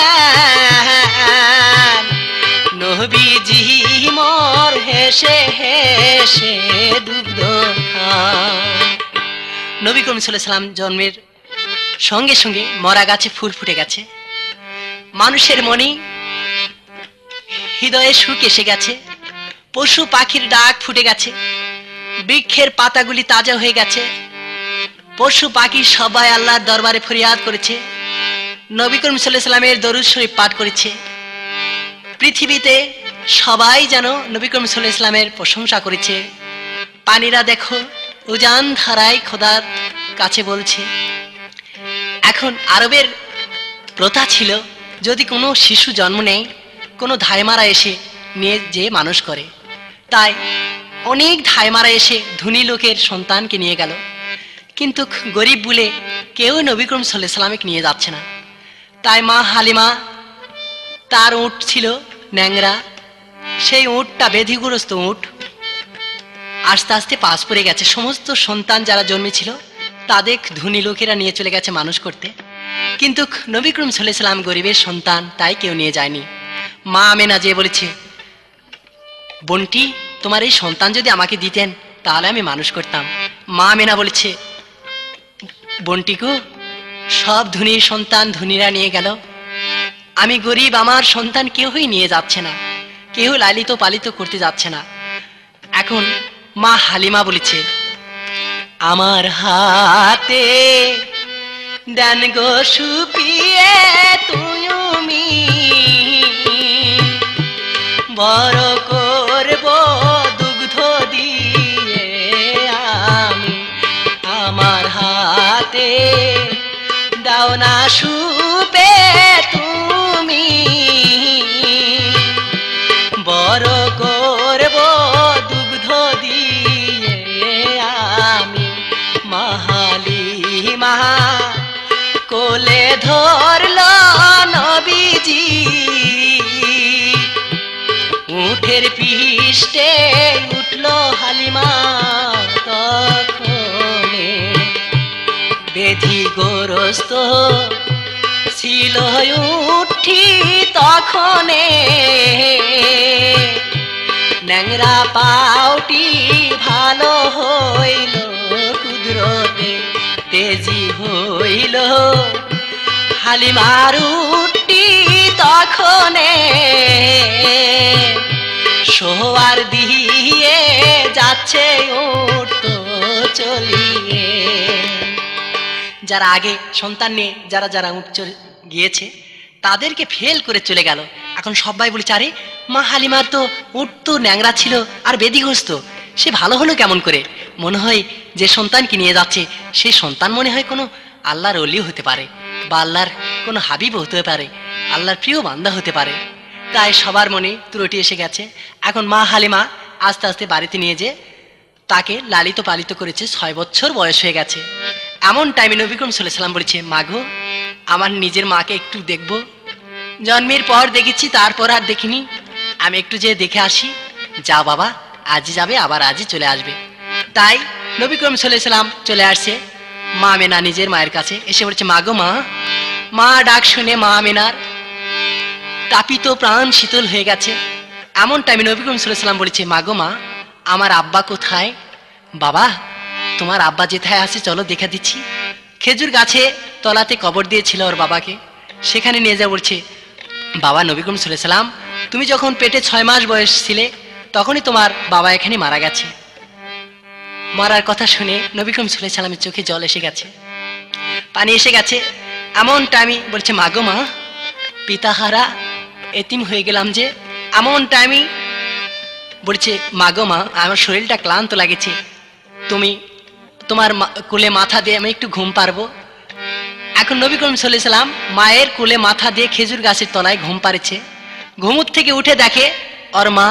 দেন, নবীজি মোর হেসে হেসে দুগ্ধ খান। নবী করিম সাল্লাল্লাহু আলাইহি ওয়াসাল্লাম জন্মের সঙ্গে সঙ্গে মরা গাছে ফুল ফুটে গেছে, মানুষের মনে হৃদয়ে সুখ এসে গেছে, পশু পাখির ডাক ফুটে গেছে, বৃক্ষের পাতাগুলি তাজা হয়ে গেছে, পশু পাখি সবাই আল্লাহর দরবারে ফরিয়াদ করেছে, নবী করিম সাল্লাল্লাহু আলাইহি ওয়াসাল্লামের দরুদ শরীফ পাঠ করেছে। পৃথিবীতে সবাই যেন নবী করিম সাল্লাল্লাহু আলাইহি ওয়াসাল্লামের প্রশংসা করেছে। পানিরা দেখো উজান ধারায় খোদার কাছে বলছে। এখন আরবের প্রথা ছিল যদি কোনো শিশু জন্ম নেয় কোনো ধাইমারা এসে নিয়ে যে মানুষ করে, তাই অনেক ধাইমারা এসে ধনী লোকের সন্তানকে নিয়ে গেল, কিন্তু গরিব বলে কেউ নবী করিম সাল্লাল্লাহু আলাইহি ওয়াসাল্লামকে নিয়ে যাচ্ছে না। তাই মা হালিমা তার উট ছিল ন্যাংরা, সেই উটটা ব্যাধিগ্রস্ত উট আস্তে আস্তে পাশ পড়ে গেছে। সমস্ত সন্তান যারা জন্মেছিল তাদের ধনী লোকেরা নিয়ে চলে গেছে মানুষ করতে, কিন্তু নবী করিম সাল্লাল্লাহু আলাইহি ওয়াসাল্লাম গরিবের সন্তান, তাই কেউ নিয়ে যায়নি। মা আমেনা যে বলেছে বোনটি তোমার এই সন্তান যদি আমাকে দিতেন তাহলে আমি মানুষ করতাম। মা আমেনা বলেছে বোনটিকে সব ধনীর সন্তান ধনীরা নিয়ে গেল, আমি গরিব, আমার সন্তান কেউই নিয়ে যাচ্ছে না, কেউ লালিত পালিত করতে যাচ্ছে না। এখন মা হালিমা বলেছে আমার হাতে দেন গো সুপিয়ে তুমি বড় করব দুগ্ধ দিয়ে আমি, আমার হাতে দাও না সুপে তুমি বড় করব দুগ্ধ দিয়ে আমি। মাহালিমা কোলে ধরল নবীজি, উঠের পৃষ্ঠে উঠল হালিমা তখনে, বেধিগ্রস্ত ছিল উঠি তখনে, ন্যাংরা পাউটি ভালো হইল কুদরতে তেজি হইল হালিমার উঠি তখনে, সোয়ার দিয়ে যাচ্ছে উঠতো চলিয়ে। যারা আগে সন্তান নিয়ে যারা যারা উঠ গিয়েছে তাদেরকে ফেল করে চলে গেল, এখন সবাই বলেছে আরে মা হালিমার তো উঠ তো ন্যাংরা ছিল আর বেদিগ্রস্ত, সে ভালো হলো কেমন করে? মনে হয় যে সন্তানকে নিয়ে যাচ্ছে সেই সন্তান মনে হয় কোনো আল্লাহর ওলি হতে পারে বা আল্লাহর কোনো হাবিব হতে পারে, আল্লাহর প্রিয় বান্দা হতে পারে। তাই সবার মনে ত্রুটি এসে গেছে। এখন মা হালিমা আস্তে আস্তে বাড়িতে নিয়ে যে তাকে লালিত পালিত করেছে, 6 বছর বয়স হয়ে গেছে। এমন টাইমে নবী করিম সাল্লাল্লাহু আলাইহি ওয়াসাল্লাম বলেছে মাগো আমার নিজের মাকে একটু দেখবো, জন্মের পর দেখেছি তারপর আর দেখিনি, আমি একটু যেয়ে দেখে আসি। যা বাবা, আজই যাবে আবার আজই চলে আসবে। তাই নবী করিম সাল্লাল্লাহু আলাইহি ওয়াসাল্লাম চলে আসছে মা আমেনা নিজের মায়ের কাছে, এসে বলছে, মা গো মা। মা ডাক শুনে মা আমেনার তাপিত প্রাণ শীতল হয়ে গেছে। এমন টাইমে নবী করিম সাল্লাল্লাহু আলাইহি ওয়াসাল্লাম বলেছে, মা গো মা, আমার আব্বা কোথায়? বাবা, তোমার আব্বা যেথায় আছে চলো দেখে দিচ্ছি। খেজুর গাছে তলাতে কবর দিয়েছিল ওর বাবাকে, সেখানে নিয়ে যা বলছে, বাবা নবী করিম সাল্লাল্লাহু আলাইহি ওয়াসাল্লাম, তুমি যখন পেটে 6 মাস বয়স ছিলে তখনই তোমার বাবা এখানে মারা গেছে। মরার কথা শুনে নবী করিম সাল্লাল্লাহু আলাইহি ওয়াসাল্লামের চোখে জল এসে গেছে, পানি এসে গেছে। এমন টাইমে বলছে, মা গো মা, পিতাহারা এতিম হয়ে গেলাম যে। এমন টাইমে বলছে, মা গো মা, আমার শরীরটা ক্লান্ত লাগেছে, তুমি তোমার কোলে মাথা দিয়ে আমি একটু ঘুম পারবো? এখন নবী করিম সাল্লাল্লাহু আলাইহি ওয়াসাল্লাম মায়ের কোলে মাথা দিয়ে খেজুর গাছের তলায় ঘুম পাড়েছে। ঘুমুর থেকে উঠে দেখে ওর মা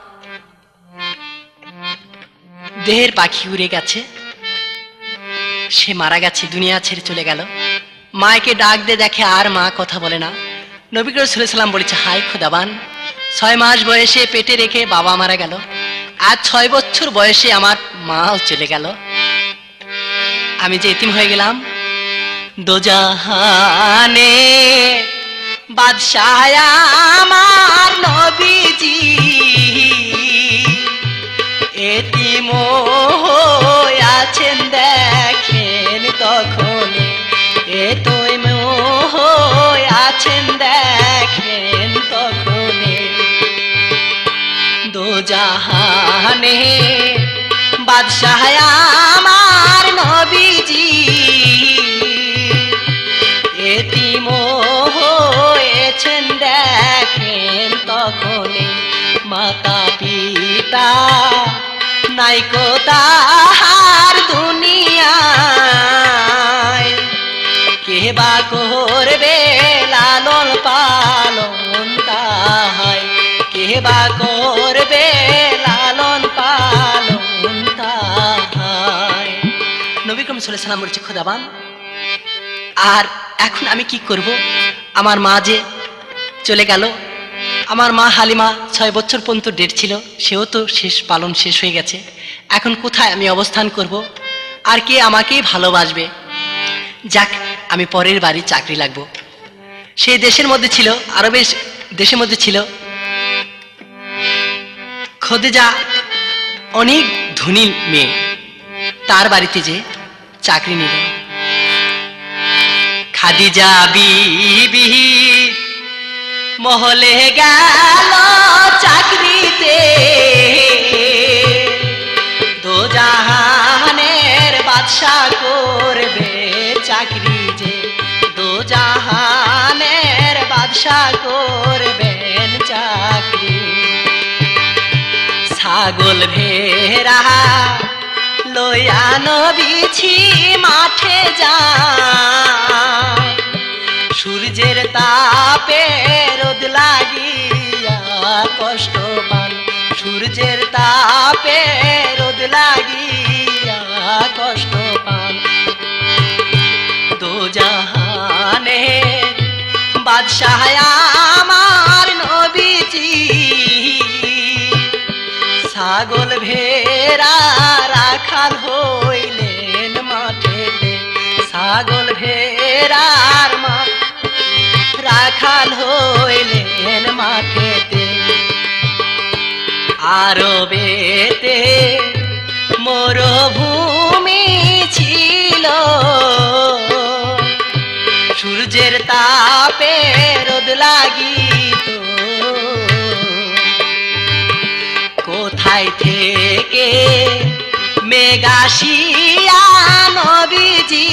দেহের পাখি উড়ে গেছে, সে মারা গেছে, দুনিয়া ছেড়ে চলে গেল। মাকে ডাক দিয়ে দেখে আর মা কথা বলে না। নবী করিম সাল্লাল্লাহু আলাইহি ওয়াসাল্লাম বলেছে, হায় খোদাবান, 6 মাস বয়সে পেটে রেখে বাবা মারা গেল, আজ 6 বছর বয়সে আমার মাও চলে গেল, আমি যে এতিম হয়ে গেলাম। দোজাহানে বাদশাহ আমার নবীজি এতিম আছেন দেখেন তখন, এতিম আছেন দেখেন তখন। দোজাহানে বাদশাহ আমার নবীজি এতিম হয়েছেন দেখেন তখন। মাতা পিতা নাইকো তাহার দুনিয়ায়, কে বা করবে লালন পালন তাহায়, কে বা করবে লালন পালন তাহায়। নবী করিম সাল্লাল্লাহু আলাইহি ওয়াসাল্লাম বলছে, খোদাবান, আর এখন আমি কি করব? আমার মা যে চলে গেল, আমার মা হালিমা 6 বছর পর্যন্ত ডেট ছিল, সেও তো পালন শেষ হয়ে গেছে। এখন কোথায় আমি অবস্থান করব? আর কে আমাকে ভালোবাসবে? যাক, আমি পরের বাড়ি চাকরি লাগবো। সেই দেশের মধ্যে ছিল, আরবের দেশের মধ্যে ছিল খদিজা, অনেক ধনী মেয়ে, তার বাড়িতে যে চাকরি নিল। খাদিজা বিবি মহলে গেল চাকরিতে, দোজাহানের বাদশা করবে চাকরি যে, দোজাহানের বাদশা করবেন চাকরি। ছাগল ভেড়া লইয়া নবীছি মাঠে যায়, সূর্যের তাপে রোদ লাগিয়া কষ্ট পান, সূর্যের তাপে রোদ লাগিয়া কষ্ট পান। দোজাহানে বাদশাহ আমার নবীজি ছাগল ভেড়া রাখাল হইলেন মাঠেতে, ছাগল ভেড়ার রাখাল হইলেন মাঠেতে। আরবেতে মরুভূমি ছিল, সূর্যের তাপে রোদ লাগিত, কোথায় থেকে মেঘাসিয়া নবীজি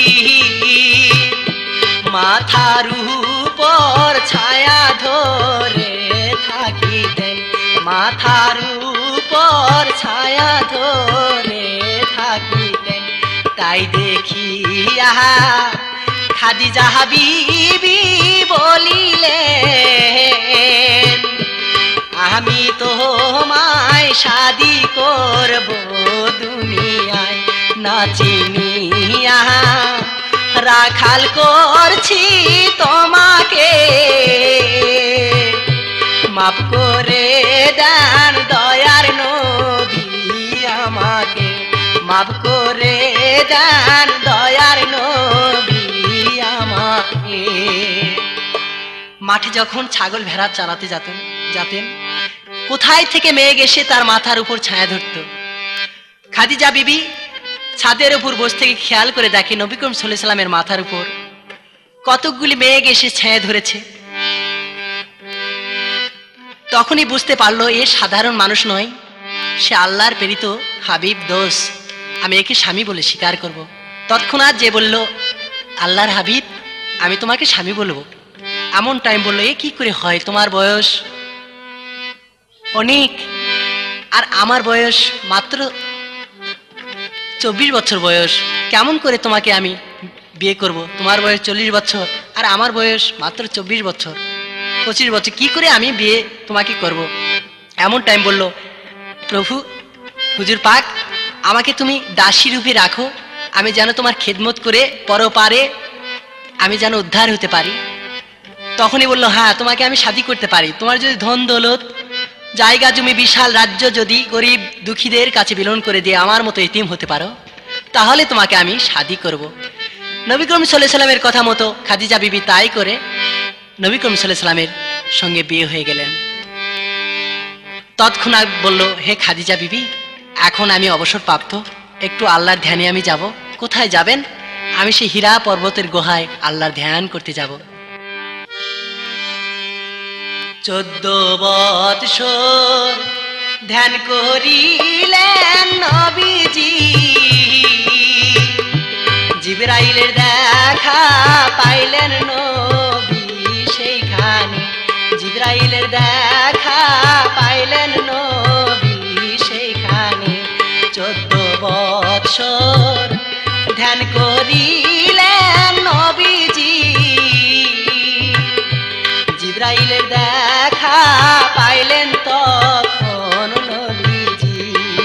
মাথার উপর ছায়া ধরে থাকিতেন, মাথার উপর ছায়া ধরে থাকিতেন। তাই দেখিয়া খাদিজা বিবি বলিলেন, আমি তোমায় শাদি করব দুনিয়ায়, না চিনিয়া রাখাল করছি তোমাকে, মাফ করে দেন দয়ার নবী আমাকে, মাফ করে দেন দয়ার নবী আমাকে। মাঠে যখন ছাগল ভেড়া চালাতে যেতেন কোথায় থেকে মেঘ এসে তার মাথার উপর ছায়া ধরত। খাদিজা বিবি ছাদের উপর বসে থেকে খেয়াল করে দেখে নবী করিম সাল্লাল্লাহু আলাইহি ওয়াসাল্লামের মাথার উপর কতকগুলি মেঘ এসে ছায়া ধরেছে। তখনই বুঝতে পারলো এ সাধারণ মানুষ নয়, সে আল্লাহর প্রেরিত হাবিব দোস্ত, আমি একে স্বামী বলে স্বীকার করব। তৎক্ষণাৎ যে বলল আল্লাহর হাবিব আমি তোমাকে স্বামী বলবো, এমন টাইম বললো এ কি করে হয়, তোমার বয়স অনেক আর আমার বয়স মাত্র 24 বছর বয়স, কেমন করে তোমাকে আমি বিয়ে করব? তোমার বয়স 40 বছর আর আমার বয়স মাত্র 24 বছর 25 বছর, কি করে আমি বিয়ে তোমাকে করব? এমন টাইম বলল প্রভু হুজুর পাক আমাকে তুমি দাসী রূপে রাখো, আমি যেন তোমার খেদমত করে পরপারে আমি যেন উদ্ধার হতে পারি। তখনই বলল হ্যাঁ তোমাকে আমি শাদী করতে পারি, তোমার যদি ধন দৌলত জায়গা জমি বিশাল রাজ্য যদি গরিব দুঃখীদের কাছে বিলন করে দিয়ে আমার মতো এতিম হতে পারো তাহলে তোমাকে আমি শাদী করব। নবী করিম সাল্লাল্লাহু আলাইহি ওয়াসাল্লামের কথা মতো খাদিজা বিবি তাই করে নবী করিম সাল্লাল্লাহু আলাইহি ওয়াসাল্লামের সঙ্গে বিয়ে হয়ে গেলেন। তৎক্ষণাৎ বলল হে খাদিজা বিবি এখন আমি অবসর প্রাপ্ত, একটু আল্লাহর ধ্যানে আমি যাব। কোথায় যাবেন? আমি সেই হীরা পর্বতের গুহায় আল্লাহর ধ্যান করতে যাব। 14 বৎসর ধ্যান করিলেন নবীজি, জিবরাইলের দেখা পাইলেন নবী সেইখানে, জিবরাইলের দেখা পাইলেন নবী সেইখানে। 14 বৎসর ধ্যান করিলেন নবীজি, জিবরাইলের দেখা পাইলেন তখন নবীজি।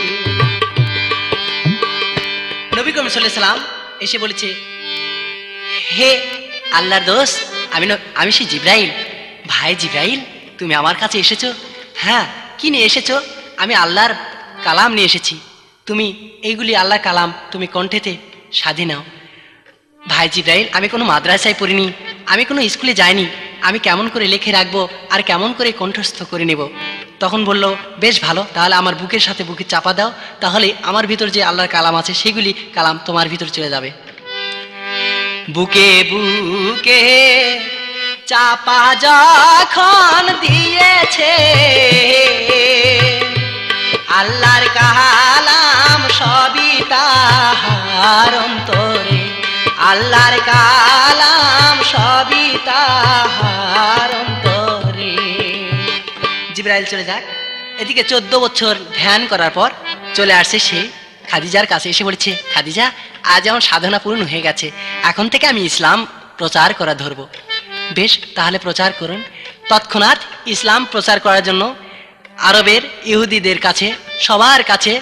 নবী করিম সাল্লাল্লাহু আলাইহি ওয়াসাল্লাম এসে বলেছে হে আল্লাহর দোস্ত আমি সেই জিবরাইল। ভাই জিবরাইল তুমি আমার কাছে এসেছো? হ্যাঁ কি নিয়ে এসেছো? আমি আল্লাহর কালাম নিয়ে এসেছি, তুমি এইগুলি আল্লাহর কালাম তুমি কণ্ঠেতে সাধে নাও। ভাই জিবরাইল আমি কোনো মাদ্রাসায় পড়িনি, আমি কোনো স্কুলে যাইনি, আমি কেমন করে লিখে রাখবো আর কেমন করে কণ্ঠস্থ করে নেব? তখন বলল বেশ ভালো, তাহলে আমার বুকের সাথে বুকে চাপা দাও, তাহলে আমার ভিতর যে আল্লাহর কালাম আছে সেগুলি কালাম তোমার ভিতর চলে যাবে। বুকে বুকে চাপা যখন দিয়েছে আল্লাহর কালাম সবই তাহার অন্তরে, আল্লাহর কালাম সবই তাহার অন্তরে। জিবরাইল চলে যাক। এদিকে 14 বছর ধ্যান করার পর চলে আসছে সে খাদিজার কাছে, এসে বলেছে খাদিজা আজ আমার সাধনা পূর্ণ হয়ে গেছে, এখন থেকে আমি ইসলাম প্রচার করা ধরবো। বেশ তাহলে প্রচার করুন। তৎক্ষণাৎ ইসলাম প্রচার করার জন্য আরবের ইহুদিদের কাছে সবার কাছে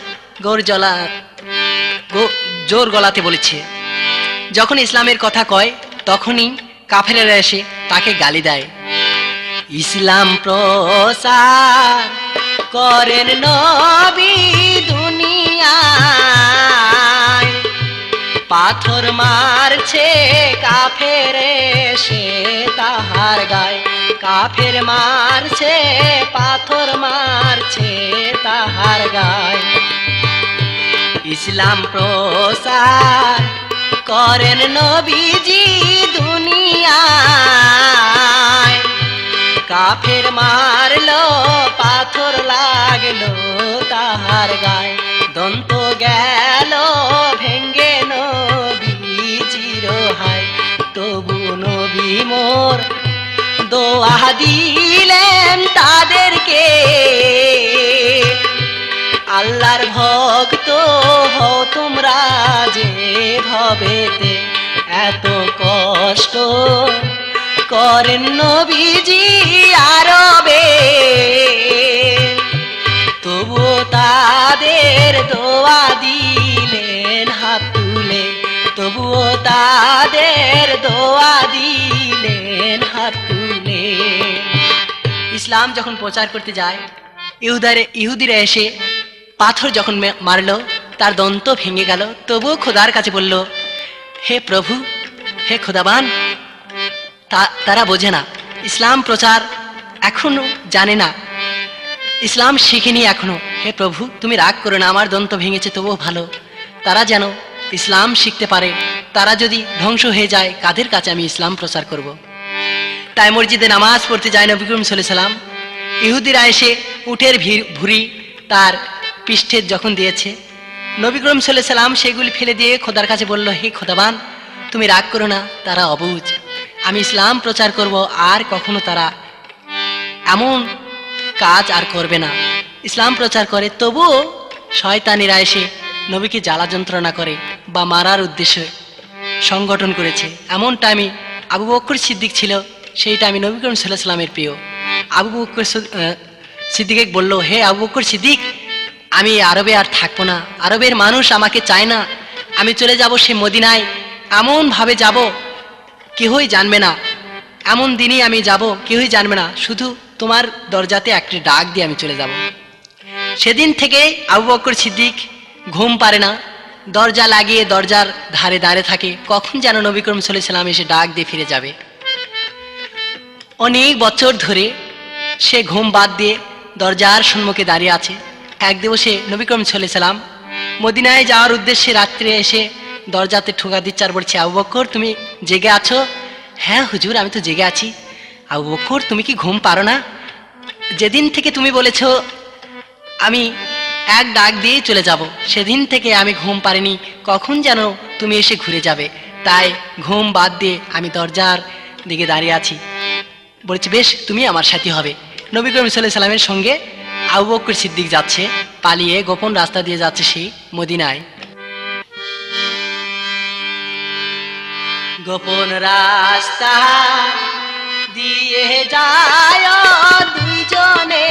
জোর গলাতে বলেছে। যখন ইসলামের কথা কয় তখনই কাফেরেরা এসে তাকে গালি দেয়। ইসলাম প্রচার করেন নবী দুনিয়ায়, পাথর মারছে কাফের এসে তাহার গায়, কাফের মারছে পাথর মারছে তাহার গায়। ইসলাম প্রচার করেন নবীজি দুনিয়ায়, কাফের মারলো পাথর লাগলো তাহার গায়, দন্ত গেল ভেঙ্গে নবীজির হায়। তবু নবী মোর দোয়া দিলেন তাদেরকে, আল্লাহর ভক্ত হও তোমরা যে ভবেতে, এত কষ্ট করেন নবীজি আরবে, তবুও তাদের দোয়া দিলেন হাত তুলে, তবুও তাদের দোয়া দিলেন হাত তুলে। ইসলাম যখন প্রচার করতে যায়, ইহুদিরা এসে পাথর যখন মারল, তার দন্ত ভেঙে গেল, তবুও খোদার কাছে বলল, হে প্রভু, হে খোদাবান। তারা বোঝে না, ইসলাম প্রচার এখনো জানে না, ইসলাম শিখিনি এখনো। হে প্রভু, তুমি রাগ করো না, আমার দন্ত ভেঙেছে তবুও ভালো। তারা যেন ইসলাম শিখতে পারে। তারা যদি ধ্বংস হয়ে যায়, কাদের কাছে আমি ইসলাম প্রচার করব? তাই মসজিদে নামাজ পড়তে যায় নবী করিম সাল্লাল্লাহু আলাইহি সাল্লাম। ইহুদিরা এসে উটের ভুঁড়ি তার পৃষ্ঠে যখন দিয়েছে, নবী করিম সাল্লাল্লাহু আলাইহি সাল্লাম সেগুলি ফেলে দিয়ে খোদার কাছে বলল, হে খোদাবান, তুমি রাগ করো না, তারা অবুঝ, আমি ইসলাম প্রচার করব, আর কখনো তারা এমন কাজ আর করবে না। ইসলাম প্রচার করে, তবুও শয়তানিরা এসে নবীকে জ্বালা যন্ত্রণা করে বা মারার উদ্দেশ্যে সংগঠন করেছে। এমন টাইমে আবু বকর সিদ্দিক ছিল, সেই টাইমে নবী করিম সাল্লাল্লাহু আলাইহি সাল্লামের প্রিয় আবু বকর সিদ্দিকে বলল, হে আবু বকর সিদ্দিক, আমি আরবে আর থাকবো না, আরবের মানুষ আমাকে চায় না, আমি চলে যাব সে মদিনায়, এমনভাবে যাব কেহই জানবে না, এমন দিনই আমি যাব কেহই জানবে না, শুধু তোমার দরজাতে একটি ডাক দিয়ে আমি চলে যাব। সেদিন থেকে আবু বকর সিদ্দিক ঘুম পারে না, দরজা লাগিয়ে দরজার ধারে দাঁড়িয়ে থাকে, কখন যেন নবী করিম সাল্লাল্লাহু আলাইহি সাল্লাম এসে ডাক দিয়ে ফিরে যাবে। অনেক বছর ধরে সে ঘুম বাদ দিয়ে দরজার সম্মুখে দাঁড়িয়ে আছে। এক দিবসে নবী করিম সাল্লাল্লাহু আলাইহি সাল্লাম মদিনায় যাওয়ার উদ্দেশ্যে রাত্রে এসে দরজাতে ঠোকা দিচ্ছে আর বলছে, আবু বকর, তুমি জেগে আছো? হ্যাঁ হুজুর, আমি তো জেগে আছি। আবু বকর, তুমি কি ঘুম পারো না? যেদিন থেকে তুমি বলেছ আমি এক ডাক দিয়ে চলে যাব, সেদিন থেকে আমি ঘুম পারিনি, কখন যেন তুমি এসে ঘুরে যাবে, তাই ঘুম বাদ দিয়ে আমি দরজার দিকে দাঁড়িয়ে আছি। বলেছি, বেশ, তুমি আমার সাথী হবে। নবী করিম সাল্লাল্লাহু আলাইহি সাল্লামের সঙ্গে আবু বকর সিদ্দিক যাচ্ছে, পালিয়ে গোপন রাস্তা দিয়ে যাচ্ছে সেই মদিনায়। গোপন রাস্তা দিয়ে যায় দুইজনে,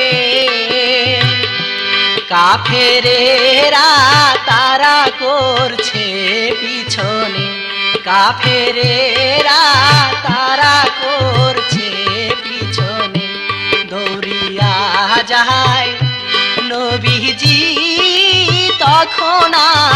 কাফেরেরা তারা করছে পিছনে, কাফেরেরা তারা করছে পিছনে, দৌড়িয়া যায় নবীজি তখন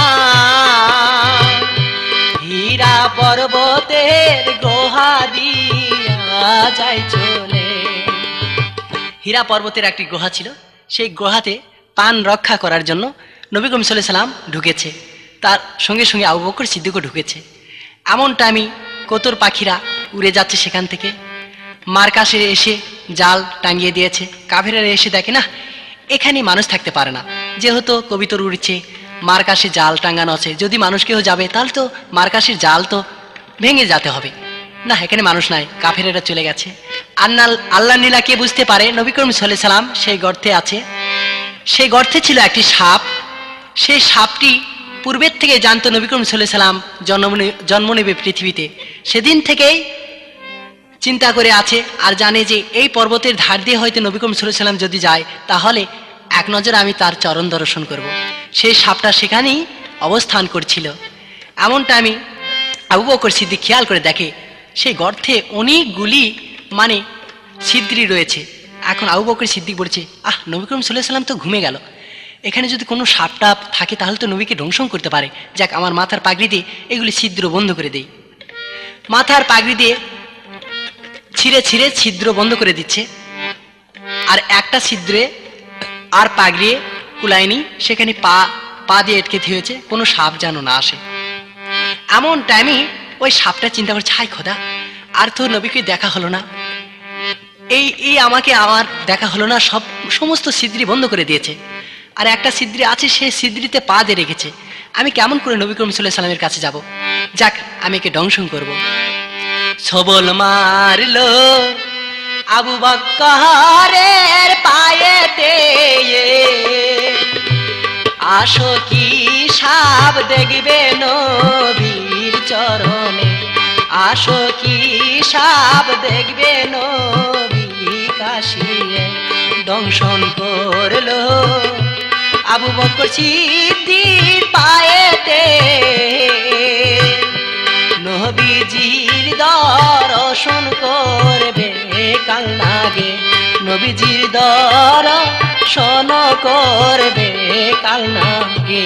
হীরা পর্বতের গুহা দিয়া যায় চলে। হীরা পর্বতের একটি গুহা ছিল, সেই গুহাতে প্রাণ রক্ষা করার জন্য নবী করিম সাল্লাল্লাহু আলাইহি সাল্লাম ঢুকেছে, তার সঙ্গে সঙ্গে আবু বকর সিদ্দিকও ঢুকেছে। এমন টাইমে কতর পাখিরা উড়ে যাচ্ছে সেখান থেকে, মার্কাশে এসে জাল টাঙিয়ে দিয়েছে। কাফেরেরা এসে দেখে না এখানে মানুষ থাকতে পারে না, যেহেতু কবিতর উড়ছে, মার্কাশে জাল টাঙানো আছে, যদি মানুষ কেউ যাবে তাহলে তো মার্কাশের জাল তো ভেঙে যেতে হবে, না এখানে মানুষ নাই, কাফেরেরা চলে গেছে। আল্লাহ নীলা কে বুঝতে পারে, নবী করিম সাল্লাল্লাহু আলাইহি সাল্লাম সেই গর্তে আছে। সেই গর্তে ছিল একটি সাপ, সেই সাপটি পূর্বের থেকে জানতো নবী করিম সাল্লাল্লাহু আলাইহি সাল্লাম জন্ম নেবে পৃথিবীতে, সেদিন থেকেই চিন্তা করে আছে আর জানে যে এই পর্বতের ধার দিয়ে হয়তো নবী করিম সাল্লাল্লাহু আলাইহি সাল্লাম যদি যায় তাহলে এক নজর আমি তার চরণ দর্শন করব। সেই সাপটা সেখানেই অবস্থান করছিল। এমনটা আমি আবু বকর সিদ্দিক খেয়াল করে দেখে সেই গর্তে অনেকগুলি ছিদ্রি রয়েছে। এখন আবু বকর সিদ্দিক বলছে, নবী করিম সাল্লাল্লাহু আলাইহি সাল্লাম তো ঘুমে গেল, এখানে যদি কোনো সাপটা থাকে তাহলে তো নবীকে ধ্বংস করতে পারে, যাক আমার মাথার পাগড়ি দিয়ে এগুলি ছিদ্র বন্ধ করে দেই। মাথার পাগড়ি দিয়ে ছিঁড়ে ছিঁড়ে ছিদ্র বন্ধ করে দিচ্ছে, আর একটা ছিদ্রে আর পাগড়িয়ে কুলায়নি, সেখানে পা দিয়ে আটকে হয়েছে, কোনো সাপ যেন না আসে। এমন টাইমে ওই সাপটা চিন্তা করছে, হাই খোদা, আর তো নবীকে দেখা হলো না, এই আমাকে আমার দেখা হলো না, সমস্ত ছিদ্রি বন্ধ করে দিয়েছে, আর একটা ছিদ্রি আছে সে ছিদ্রিতে পা দিয়ে রেখেছে, আমি কেমন করে নবী করিম সাল্লাল্লাহু আলাইহি সাল্লামের কাছে যাব, যাক আমি একে দংশন করব। সবল মারলো আবু বকরের পায়েতে, আসো কি সাপ দেখবে নবীর চরণে, আসো কি সাপ দেখবে নবী কাশিয়ে, দংশন করলো আবু বকর সিদ্দিক পায়েতে, নবীজির দর্শন করবে কাল লাগে, নবীজির দর্শন করবে কাল নাগে।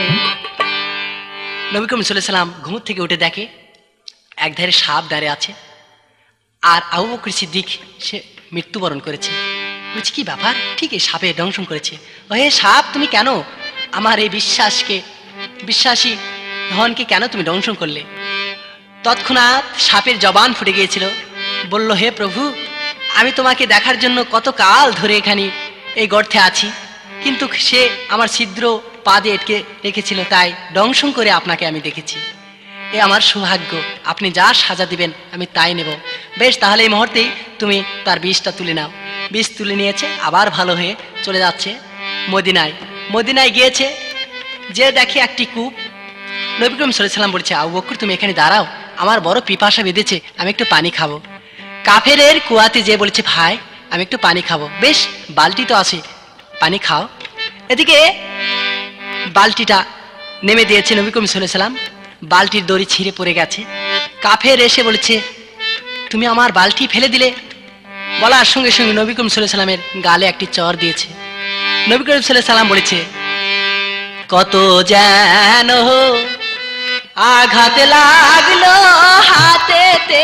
নবী করিম সাল্লাল্লাহু আলাইহি সাল্লাম ঘুম থেকে উঠে দেখে একধারে সাপ দাঁড়িয়ে আছে, আর আবু বকর সিদ্দিক সে মৃত্যুবরণ করেছে। বলছি কি ব্যাপার, ঠিক এই সাপে দংশন করেছে। ও হে সাপ, তুমি কেন আমার এই বিশ্বাসী ধনকে কেন তুমি দংশন করলে? তৎক্ষণাৎ সাপের জবান ফুটে গিয়েছিল, বলল, হে প্রভু, আমি তোমাকে দেখার জন্য কত কাল ধরে এখানে এই গর্তে আছি, কিন্তু সে আমার ছিদ্র পা দিয়ে আটকে রেখেছিল, তাই দংশন করে আপনাকে আমি দেখেছি। এ আমার সৌভাগ্য, আপনি যা সাজা দিবেন আমি তাই নেব। বেশ, তাহলে এই মুহূর্তেই তুমি তার বিষটা তুলে নাও। বিষ তুলে নিয়েছে, আবার ভালো হয়ে চলে যাচ্ছে মদিনায় গিয়েছে, যে দেখে একটি কূপ। নবী করিম সাল্লাল্লাহু আলাইহি সাল্লাম বলছে, আবু বকর তুমি এখানে দাঁড়াও, আমার বড় পিপাসা বেঁধেছে, আমি একটু পানি খাবো। কাফেরের কুয়াতে যে বলেছে, ভাই আমি একটু পানি খাবো। বেশ, বালতি তো আছে, পানি খাও। এদিকে বালতিটা নেমে দিয়েছে নবী করিম সাল্লাল্লাহু আলাইহি সাল্লাম, বালতির দড়ি ছিঁড়ে পড়ে গেছে। কাফের এসে বলেছে, তুমি আমার বালতি ফেলে দিলে। বলার সঙ্গে সঙ্গে নবী করিম সাল্লাল্লাহু আলাইহি সাল্লামের গালে একটি চর দিয়েছে। নবী করিম সাল্লাল্লাহু আলাইহি সাল্লাম বলেছে, কত যেন আঘাত লাগলো হাতেতে,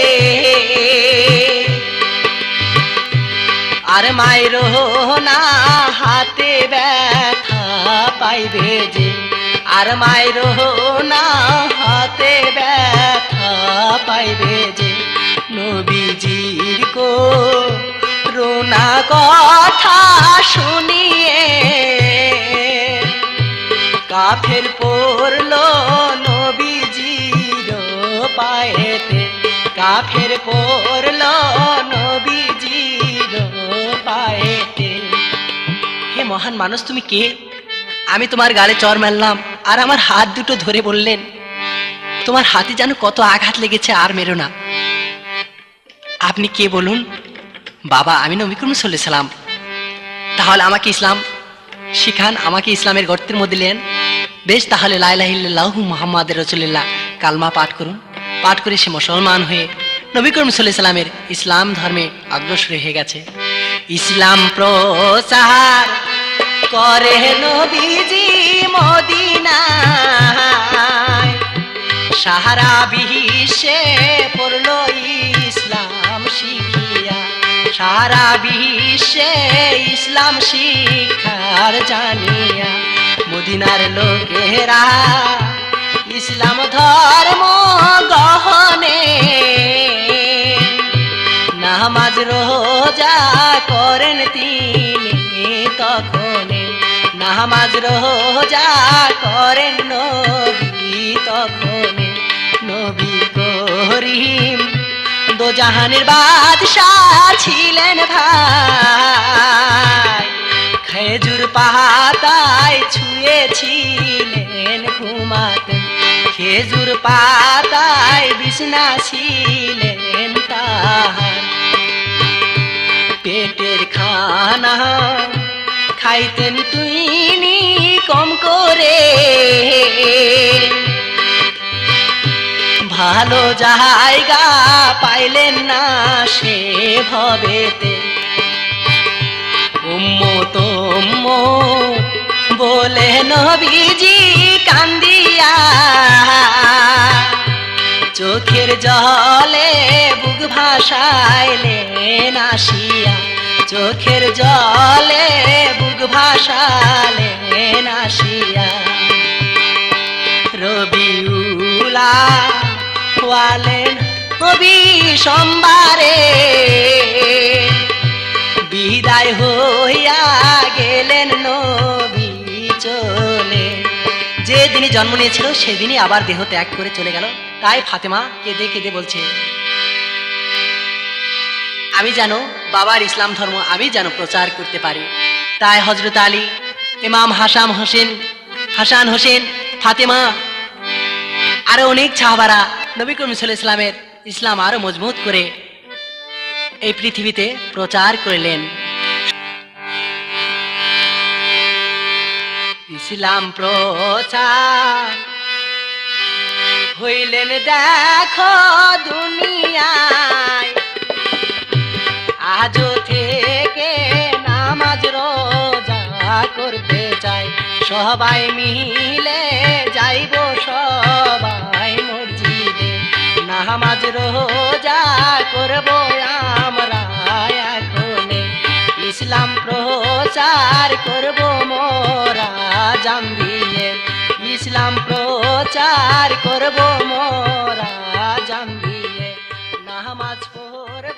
আর মায়ের না হাতে ব্যথা পাইবে যে, আর মায়ের না হাতে ব্যথা পাইবে যে, নবীজির করুণা কথা শুনিয়ে কাফের পড়লো নবীজির পায়েতে, কাফের পড়লো নবীজির পায়েতে। হে মহান মানুষ, তুমি কে? আমি তোমার গালে চর মারলাম, আর আমার হাত দুটো ধরে বললেন, তোমার হাতে যেন কত আঘাত লেগেছে, আর মেরো না। আপনি কে বলুন? বাবা, আমি নবী করিম সাল্লাল্লাহু আলাইহি সাল্লাম। তাহলে আমাকে ইসলাম শিখান, আমাকে ইসলামের গর্তের মধ্যে নেন। বেশ, তাহলে লা ইলাহা ইল্লাল্লাহু মুহাম্মাদুর রাসূলুল্লাহ কালমা পাঠ করুন। পাঠ করে সে মুসলমান হয়ে নবী করিম সাল্লাল্লাহু আলাইহি সাল্লামের ইসলাম ধর্মে অগ্রসর হয়ে গেছে। ইসলাম প্রচার করে নবীজি মদিনায়, সারা বিশ্বে পড়লো ইসলাম শিখিয়া, সারা বিশ্বে ইসলাম শিখার জানিয়া, মদিনার লোকেরা ইসলাম ধর্ম গ্রহণে নামাজ রোজা করেন তিনি তখনে, নামাজ রোজা করেন নবী তখনে। নবী করিম দো জাহানের বাদশাহ ছিলেন ভাই, খেজুর পাতায় ছুঁয়েছিলেন ঘুমাতেন, খেজুর পাতায় বিছনা ছিলেন তাহার, পেটের খানা খাইতেন তিনি কম করে, ভালো জায়গা পাইলেন না সে ভবেতে। উম্মত উম্মত বলে নবীজি কান্দিয়া, চোখের জলে বুক ভাসাইলেন আসিয়া, চোখের জলে বুক ভাসাইলেন আসিয়া। রবিউলা ওয়ালেন নবী সোমবারে, বিদায় হইয়া গেলেন নবী চলে। যে দিনই জন্ম নিয়েছিল সেদিনই আবার দেহ ত্যাগ করে চলে গেল। তাই ফাতেমা কেঁদে কেঁদে বলছে, আমি যেন বাবার ইসলাম ধর্ম আমি যেন প্রচার করতে পারি। তাই হযরত আলী, ইমাম হাসান হোসেন, ফাতেমা আরো অনেক সাহাবারা নবী করিম সাল্লাল্লাহু আলাইহি ওয়াসাল্লামের ইসলাম আরো মজবুত করে এই পৃথিবীতে প্রচার করলেন। ইসলাম প্রচার হইলেন দেখো দুনিয়ায়, আজও থেকে সবাই মিলে যাইব সবাই মসজিদে, নামাজ রোজা করব আমরা এখনে, ইসলাম প্রচার করব মোরা জান দিয়ে, ইসলাম প্রচার করব মোরা জান দিয়ে, নামাজ পড়ব